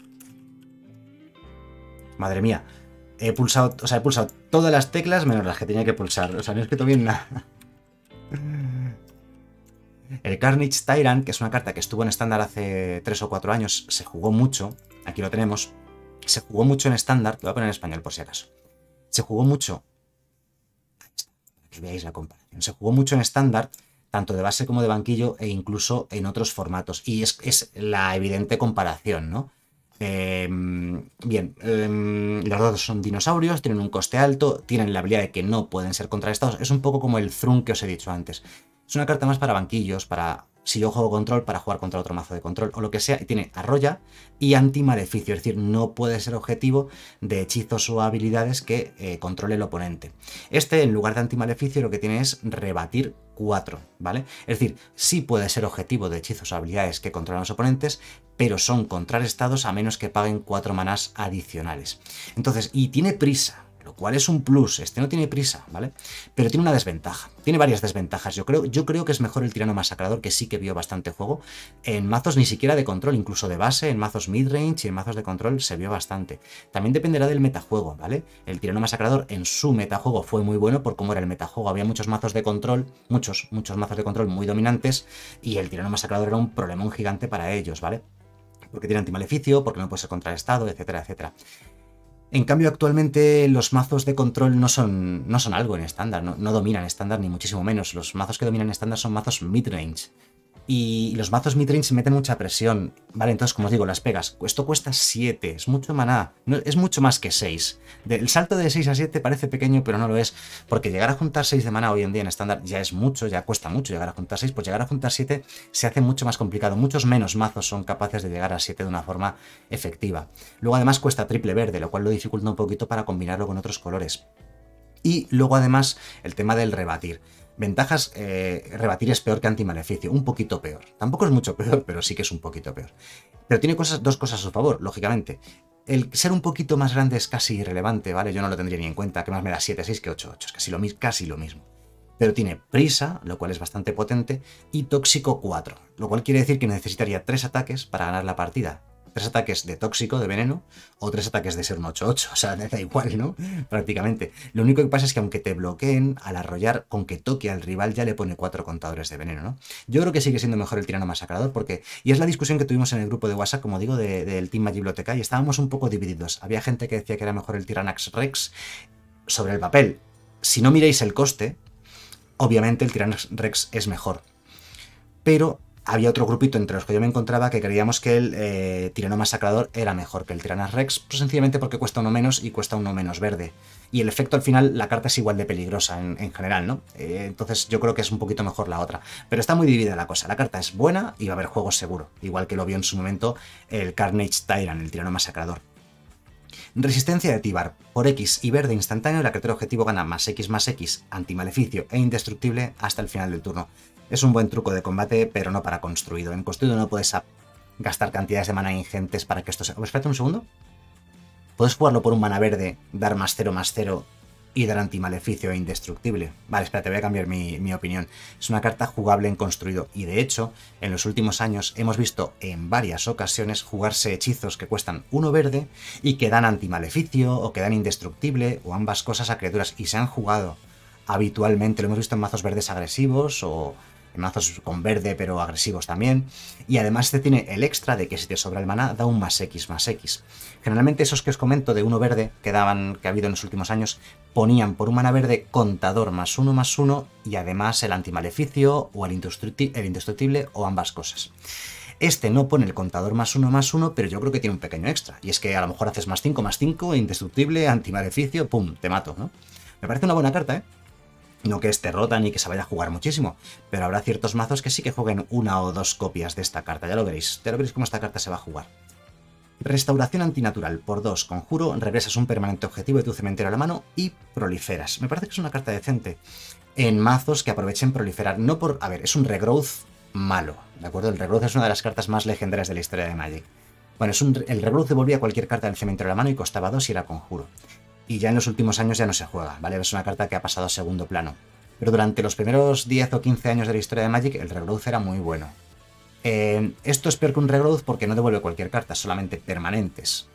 Madre mía, he pulsado todas las teclas menos las que tenía que pulsar. O sea, no he escrito bien nada. El Carnage Tyrant, que es una carta que estuvo en estándar hace 3 o 4 años, se jugó mucho. Aquí lo tenemos. Se jugó mucho en estándar. Lo voy a poner en español por si acaso. Se jugó mucho. Para que veáis la comparación. Se jugó mucho en estándar, tanto de base como de banquillo, e incluso en otros formatos. Y es la evidente comparación, ¿no? Bien, los dos son dinosaurios, tienen un coste alto, tienen la habilidad de que no pueden ser contrarrestados. Es un poco como el Thrun que os he dicho antes. Es una carta más para banquillos, para si yo juego control, para jugar contra otro mazo de control o lo que sea, y tiene arrolla y antimaleficio, es decir, no puede ser objetivo de hechizos o habilidades que controle el oponente. Este, en lugar de antimaleficio, lo que tiene es rebatir 4, ¿vale? Es decir, sí puede ser objetivo de hechizos o habilidades que controlan los oponentes, pero son contrarrestados a menos que paguen 4 manás adicionales. Entonces, y tiene prisa, lo cual es un plus. Este no tiene prisa, ¿vale? Pero tiene una desventaja. Tiene varias desventajas. Yo creo que es mejor el tirano masacrador, que sí que vio bastante juego. En mazos ni siquiera de control, incluso de base, en mazos midrange y en mazos de control se vio bastante. También dependerá del metajuego, ¿vale? El tirano masacrador en su metajuego fue muy bueno por cómo era el metajuego. Había muchos mazos de control, muchos mazos de control muy dominantes, y el tirano masacrador era un problemón gigante para ellos, ¿vale? Porque tiene antimaleficio, porque no puede ser contrarrestado, etcétera, etcétera. En cambio, actualmente los mazos de control no son algo en estándar, no dominan estándar ni muchísimo menos. Los mazos que dominan estándar son mazos midrange. Y los mazos midrange meten mucha presión, ¿vale? Entonces, como os digo, las pegas. Esto cuesta 7, es mucho maná, es mucho más que 6. El salto de 6 a 7 parece pequeño, pero no lo es, porque llegar a juntar 6 de maná hoy en día en estándar ya es mucho, ya cuesta mucho llegar a juntar 6, pues llegar a juntar 7 se hace mucho más complicado. Muchos menos mazos son capaces de llegar a 7 de una forma efectiva. Luego además cuesta triple verde, lo cual lo dificulta un poquito para combinarlo con otros colores. Y luego además el tema del rebatir. Ventajas, rebatir es peor que antimaleficio, un poquito peor. Tampoco es mucho peor, pero sí que es un poquito peor. Pero tiene dos cosas a su favor, lógicamente. El ser un poquito más grande es casi irrelevante, ¿vale? Yo no lo tendría ni en cuenta, que más me da 7-6 que 8-8, es casi lo mismo. Pero tiene prisa, lo cual es bastante potente, y tóxico 4, lo cual quiere decir que necesitaría 3 ataques para ganar la partida. 3 ataques de tóxico, de veneno, o 3 ataques de ser un 8-8, o sea, da igual, ¿no? Prácticamente. Lo único que pasa es que aunque te bloqueen, al arrollar, con que toque al rival ya le pone 4 contadores de veneno, ¿no? Yo creo que sigue siendo mejor el tirano masacrador, porque... Y es la discusión que tuvimos en el grupo de WhatsApp, como digo, del Team Magiblock TK, y estábamos un poco divididos. Había gente que decía que era mejor el Tiranax Rex. Sobre el papel, si no miráis el coste, obviamente el Tiranax Rex es mejor. Pero había otro grupito entre los que yo me encontraba que creíamos que el tirano masacrador era mejor que el Tiranax Rex, pues sencillamente porque cuesta uno menos y cuesta uno menos verde. Y el efecto al final, la carta es igual de peligrosa en general, ¿no? Entonces yo creo que es un poquito mejor la otra. Pero está muy dividida la cosa. La carta es buena y va a haber juegos seguro. Igual que lo vio en su momento el Carnage Tyrant, el tirano masacrador. Resistencia de Tíbar. Por X y verde instantáneo, la criatura objetivo gana +X/+X, antimaleficio e indestructible hasta el final del turno. Es un buen truco de combate, pero no para construido. En construido no puedes gastar cantidades de mana ingentes para que esto sea... Espérate un segundo. Puedes jugarlo por un mana verde, dar +0/+0 y dar antimaleficio e indestructible. Vale, espera, te voy a cambiar mi opinión. Es una carta jugable en construido y de hecho, en los últimos años hemos visto en varias ocasiones jugarse hechizos que cuestan 1 verde y que dan antimaleficio o que dan indestructible o ambas cosas a criaturas y se han jugado habitualmente. Lo hemos visto en mazos verdes agresivos o en mazos con verde pero agresivos también. Y además este tiene el extra de que si te sobra el maná da un +X/+X. Generalmente esos que os comento de 1 verde que ha habido en los últimos años ponían por un mana verde contador +1/+1 y además el antimaleficio o el indestructible o ambas cosas. Este no pone el contador +1/+1, pero yo creo que tiene un pequeño extra. Y es que a lo mejor haces +5/+5, indestructible, antimaleficio, ¡pum! Te mato, ¿no? Me parece una buena carta, ¿eh? No que esté rota ni que se vaya a jugar muchísimo, pero habrá ciertos mazos que sí que jueguen 1 o 2 copias de esta carta, ya lo veréis cómo esta carta se va a jugar. Restauración antinatural, por 2, conjuro, regresas un permanente objetivo de tu cementerio a la mano y proliferas. Me parece que es una carta decente en mazos que aprovechen proliferar, no por... A ver, es un regrowth malo, ¿de acuerdo? El regrowth es una de las cartas más legendarias de la historia de Magic. Bueno, el regrowth devolvía cualquier carta del cementerio a la mano y costaba 2 y era conjuro. Y ya en los últimos años ya no se juega, ¿vale? Es una carta que ha pasado a segundo plano. Pero durante los primeros 10 o 15 años de la historia de Magic, el regrowth era muy bueno. Esto es peor que un regrowth porque no devuelve cualquier carta, solamente permanentes.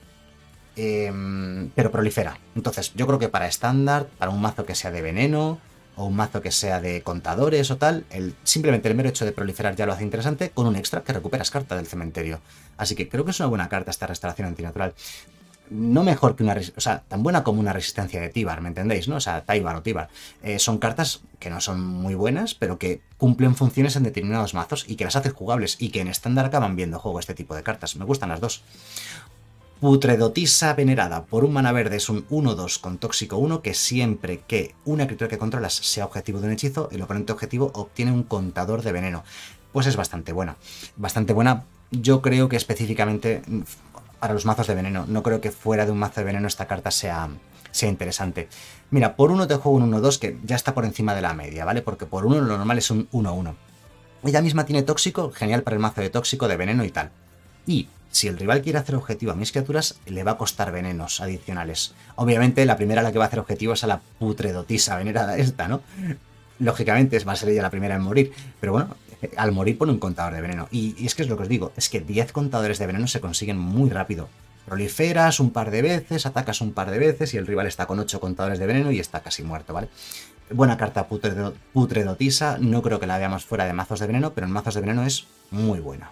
Pero prolifera. Entonces, yo creo que para estándar, para un mazo que sea de veneno, o un mazo que sea de contadores o tal, simplemente el mero hecho de proliferar ya lo hace interesante, con un extra que recuperas carta del cementerio. Así que creo que es una buena carta esta restauración antinatural. No mejor que o sea, tan buena como una resistencia de Tíbar, ¿me entendéis? ¿No? O sea, Tyvar o Tíbar. Son cartas que no son muy buenas, pero que cumplen funciones en determinados mazos y que las hace jugables y que en estándar acaban viendo juego este tipo de cartas. Me gustan las dos. Putredotisa venerada. Por un mana verde es un 1/2 con tóxico 1 que siempre que una criatura que controlas sea objetivo de un hechizo, el oponente objetivo obtiene un contador de veneno. Pues es bastante buena. Bastante buena. Yo creo que específicamente para los mazos de veneno. No creo que fuera de un mazo de veneno esta carta sea interesante. Mira, por 1 te juego un 1/2 que ya está por encima de la media, ¿vale? Porque por 1 lo normal es un 1/1. Ella misma tiene tóxico, genial para el mazo de tóxico, de veneno y tal. Y si el rival quiere hacer objetivo a mis criaturas, le va a costar venenos adicionales. Obviamente la primera a la que va a hacer objetivo es a la putredotisa venerada esta, ¿no? Lógicamente va a ser ella la primera en morir, pero bueno, al morir pone un contador de veneno. Y es que es lo que os digo, es que 10 contadores de veneno se consiguen muy rápido. Proliferas un par de veces, atacas un par de veces y el rival está con 8 contadores de veneno y está casi muerto, ¿vale? Buena carta putredotisa, no creo que la veamos fuera de mazos de veneno, pero en mazos de veneno es muy buena.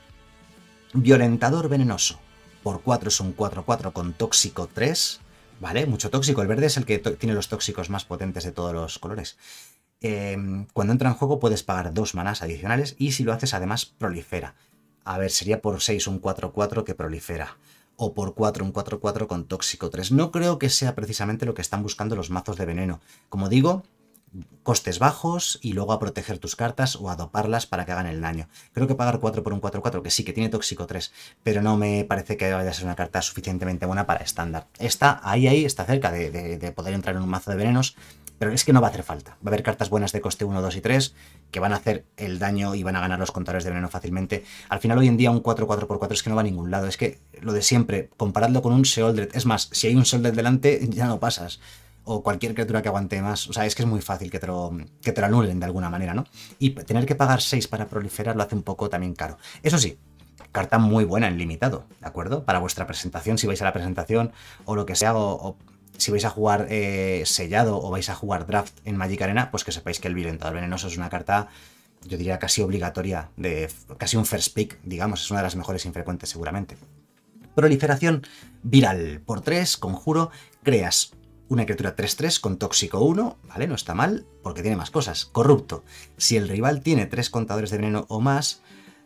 Violentador venenoso. Por 4 es un 4/4 con tóxico 3, ¿vale? Mucho tóxico. El verde es el que tiene los tóxicos más potentes de todos los colores. Cuando entra en juego puedes pagar 2 manás adicionales y si lo haces además prolifera. A ver, sería por 6 un 4/4 que prolifera. O por 4 un 4/4 con tóxico 3. No creo que sea precisamente lo que están buscando los mazos de veneno. Como digo, costes bajos y luego a proteger tus cartas o a doparlas para que hagan el daño. Creo que pagar 4 por un 4/4, que sí, que tiene tóxico 3, pero no me parece que vaya a ser una carta suficientemente buena para estándar. Está ahí, está cerca de poder entrar en un mazo de venenos, pero es que no va a hacer falta. Va a haber cartas buenas de coste 1, 2 y 3 que van a hacer el daño y van a ganar los contadores de veneno fácilmente. Al final hoy en día un 4/4x4 es que no va a ningún lado. Es que lo de siempre, comparadlo con un Sheoldred. Es más, si hay un Sheoldred delante ya no pasas. O cualquier criatura que aguante más. O sea, es que es muy fácil que te lo anulen de alguna manera, ¿no? Y tener que pagar 6 para proliferar lo hace un poco también caro. Eso sí, carta muy buena en limitado, ¿de acuerdo? Para vuestra presentación, si vais a la presentación o lo que sea, o si vais a jugar sellado o vais a jugar draft en Magic Arena, pues que sepáis que el Violentador Venenoso es una carta, yo diría casi obligatoria, casi un first pick, digamos, es una de las mejores infrecuentes seguramente. Proliferación viral. Por 3, conjuro, creas una criatura 3/3 con tóxico 1, ¿vale? No está mal, porque tiene más cosas. Corrupto. Si el rival tiene 3 contadores de veneno o más,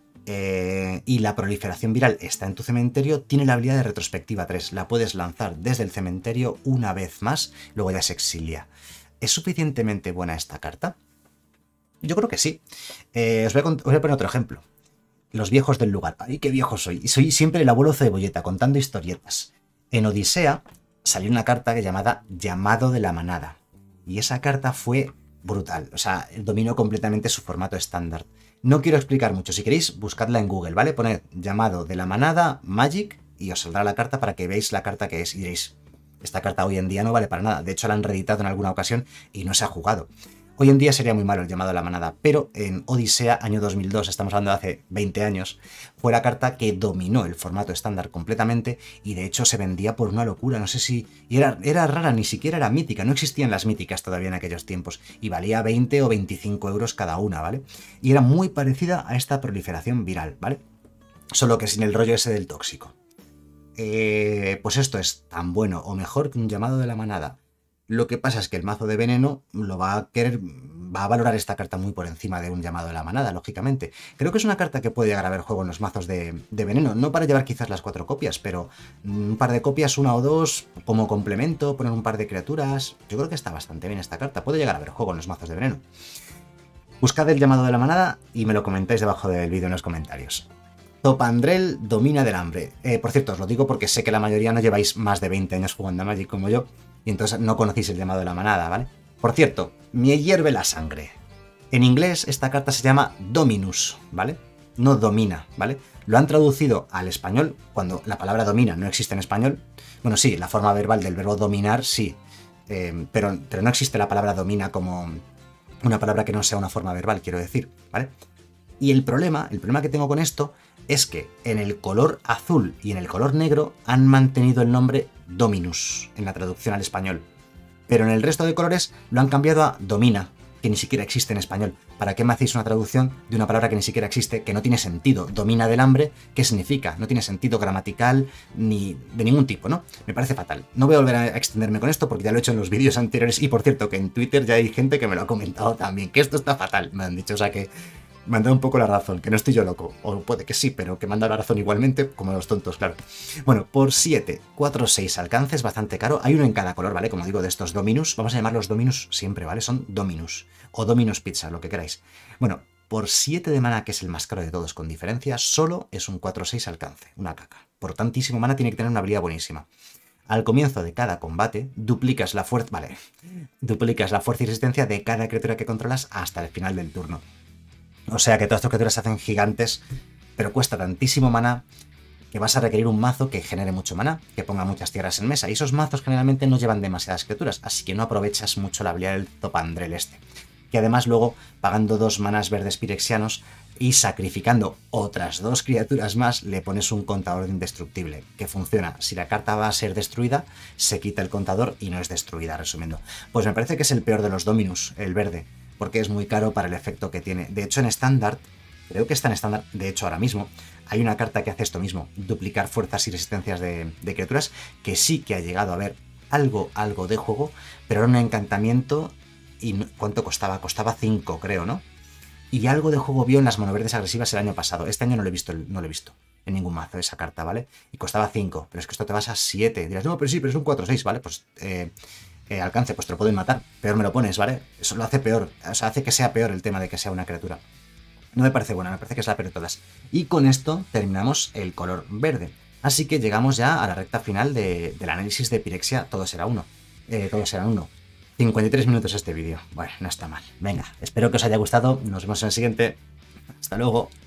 y la proliferación viral está en tu cementerio, tiene la habilidad de retrospectiva 3. La puedes lanzar desde el cementerio una vez más, luego ya se exilia. ¿Es suficientemente buena esta carta? Yo creo que sí. Os voy a poner otro ejemplo. Los viejos del lugar. ¡Ay, qué viejo soy! Y soy siempre el abuelo cebolleta, contando historietas. En Odisea salió una carta llamada Llamado de la Manada. Y esa carta fue brutal. O sea, dominó completamente su formato estándar. No quiero explicar mucho. Si queréis, buscadla en Google, ¿vale? Poned Llamado de la Manada, Magic, y os saldrá la carta para que veáis la carta que es. Y diréis, esta carta hoy en día no vale para nada. De hecho, la han reeditado en alguna ocasión y no se ha jugado. Hoy en día sería muy malo el llamado a la manada, pero en Odisea, año 2002, estamos hablando de hace 20 años, fue la carta que dominó el formato estándar completamente y de hecho se vendía por una locura, no sé si... Y era rara, ni siquiera era mítica, no existían las míticas todavía en aquellos tiempos y valía 20 o 25 euros cada una, ¿vale? Y era muy parecida a esta proliferación viral, ¿vale? Solo que sin el rollo ese del tóxico. Pues esto es tan bueno o mejor que un llamado de la manada. Lo que pasa es que el mazo de veneno lo va a valorar esta carta muy por encima de un llamado de la manada, lógicamente. Creo que es una carta que puede llegar a ver juego en los mazos de veneno, no para llevar quizás las 4 copias, pero un par de copias, una o dos, como complemento, poner un par de criaturas. Yo creo que está bastante bien esta carta, puede llegar a ver juego en los mazos de veneno. Buscad el llamado de la manada y me lo comentáis debajo del vídeo en los comentarios. Topandrel domina del hambre. Por cierto, os lo digo porque sé que la mayoría no lleváis más de 20 años jugando a Magic como yo, y entonces no conocéis el llamado de la manada, ¿vale? Por cierto, me hierve la sangre. En inglés esta carta se llama Dominus, ¿vale? No domina, ¿vale? Lo han traducido al español cuando la palabra domina no existe en español. Bueno, sí, la forma verbal del verbo dominar sí, pero no existe la palabra domina como una palabra que no sea una forma verbal, quiero decir, ¿vale? Y el problema que tengo con esto es que en el color azul y en el color negro han mantenido el nombre Dominus en la traducción al español. Pero en el resto de colores lo han cambiado a Domina, que ni siquiera existe en español. ¿Para qué me hacéis una traducción de una palabra que ni siquiera existe, que no tiene sentido? Domina del hambre, ¿qué significa? No tiene sentido gramatical ni de ningún tipo, ¿no? Me parece fatal. No voy a volver a extenderme con esto porque ya lo he hecho en los vídeos anteriores y por cierto que en Twitter ya hay gente que me lo ha comentado también, que esto está fatal, me han dicho, o sea que... Me han dado un poco la razón, que no estoy yo loco, o puede que sí, pero que me han dado la razón igualmente, como los tontos, claro. Bueno, por 7, 4, 6 alcances, bastante caro, hay uno en cada color, ¿vale? Como digo, de estos Dominus, vamos a llamarlos Dominus siempre, ¿vale? Son Dominus, o Dominus Pizza, lo que queráis. Bueno, por 7 de mana, que es el más caro de todos con diferencia, solo es un 4-6 alcance, una caca. Por tantísimo mana tiene que tener una habilidad buenísima. Al comienzo de cada combate, duplicas la fuerza y resistencia de cada criatura que controlas hasta el final del turno. O sea que todas tus criaturas se hacen gigantes, pero cuesta tantísimo mana que vas a requerir un mazo que genere mucho mana, que ponga muchas tierras en mesa. Y esos mazos generalmente no llevan demasiadas criaturas, así que no aprovechas mucho la habilidad del Topandrel este. Que además luego, pagando 2 manas verdes pirexianos y sacrificando otras 2 criaturas más, le pones un contador indestructible, que funciona. Si la carta va a ser destruida, se quita el contador y no es destruida, resumiendo. Pues me parece que es el peor de los Dominus, el verde, porque es muy caro para el efecto que tiene. De hecho, en estándar, creo que está en estándar, de hecho ahora mismo, hay una carta que hace esto mismo, duplicar fuerzas y resistencias de criaturas, que sí que ha llegado a ver algo de juego, pero era un encantamiento y ¿cuánto costaba? Costaba 5, creo, ¿no? Y algo de juego vio en las monoverdes agresivas el año pasado. Este año no lo he visto en ningún mazo esa carta, ¿vale? Y costaba 5, pero es que esto te vas a 7. Dirás, no, pero sí, pero es un 4-6, ¿vale? Pues... alcance, pues te lo pueden matar, peor me lo pones, ¿vale? Eso lo hace peor, o sea, hace que sea peor el tema de que sea una criatura. No me parece buena, me parece que es la peor de todas. Y con esto terminamos el color verde. Así que llegamos ya a la recta final del análisis de Pirexia, todo será uno. Todos serán uno. 53 minutos este vídeo. Bueno, no está mal. Venga, espero que os haya gustado, nos vemos en el siguiente. Hasta luego.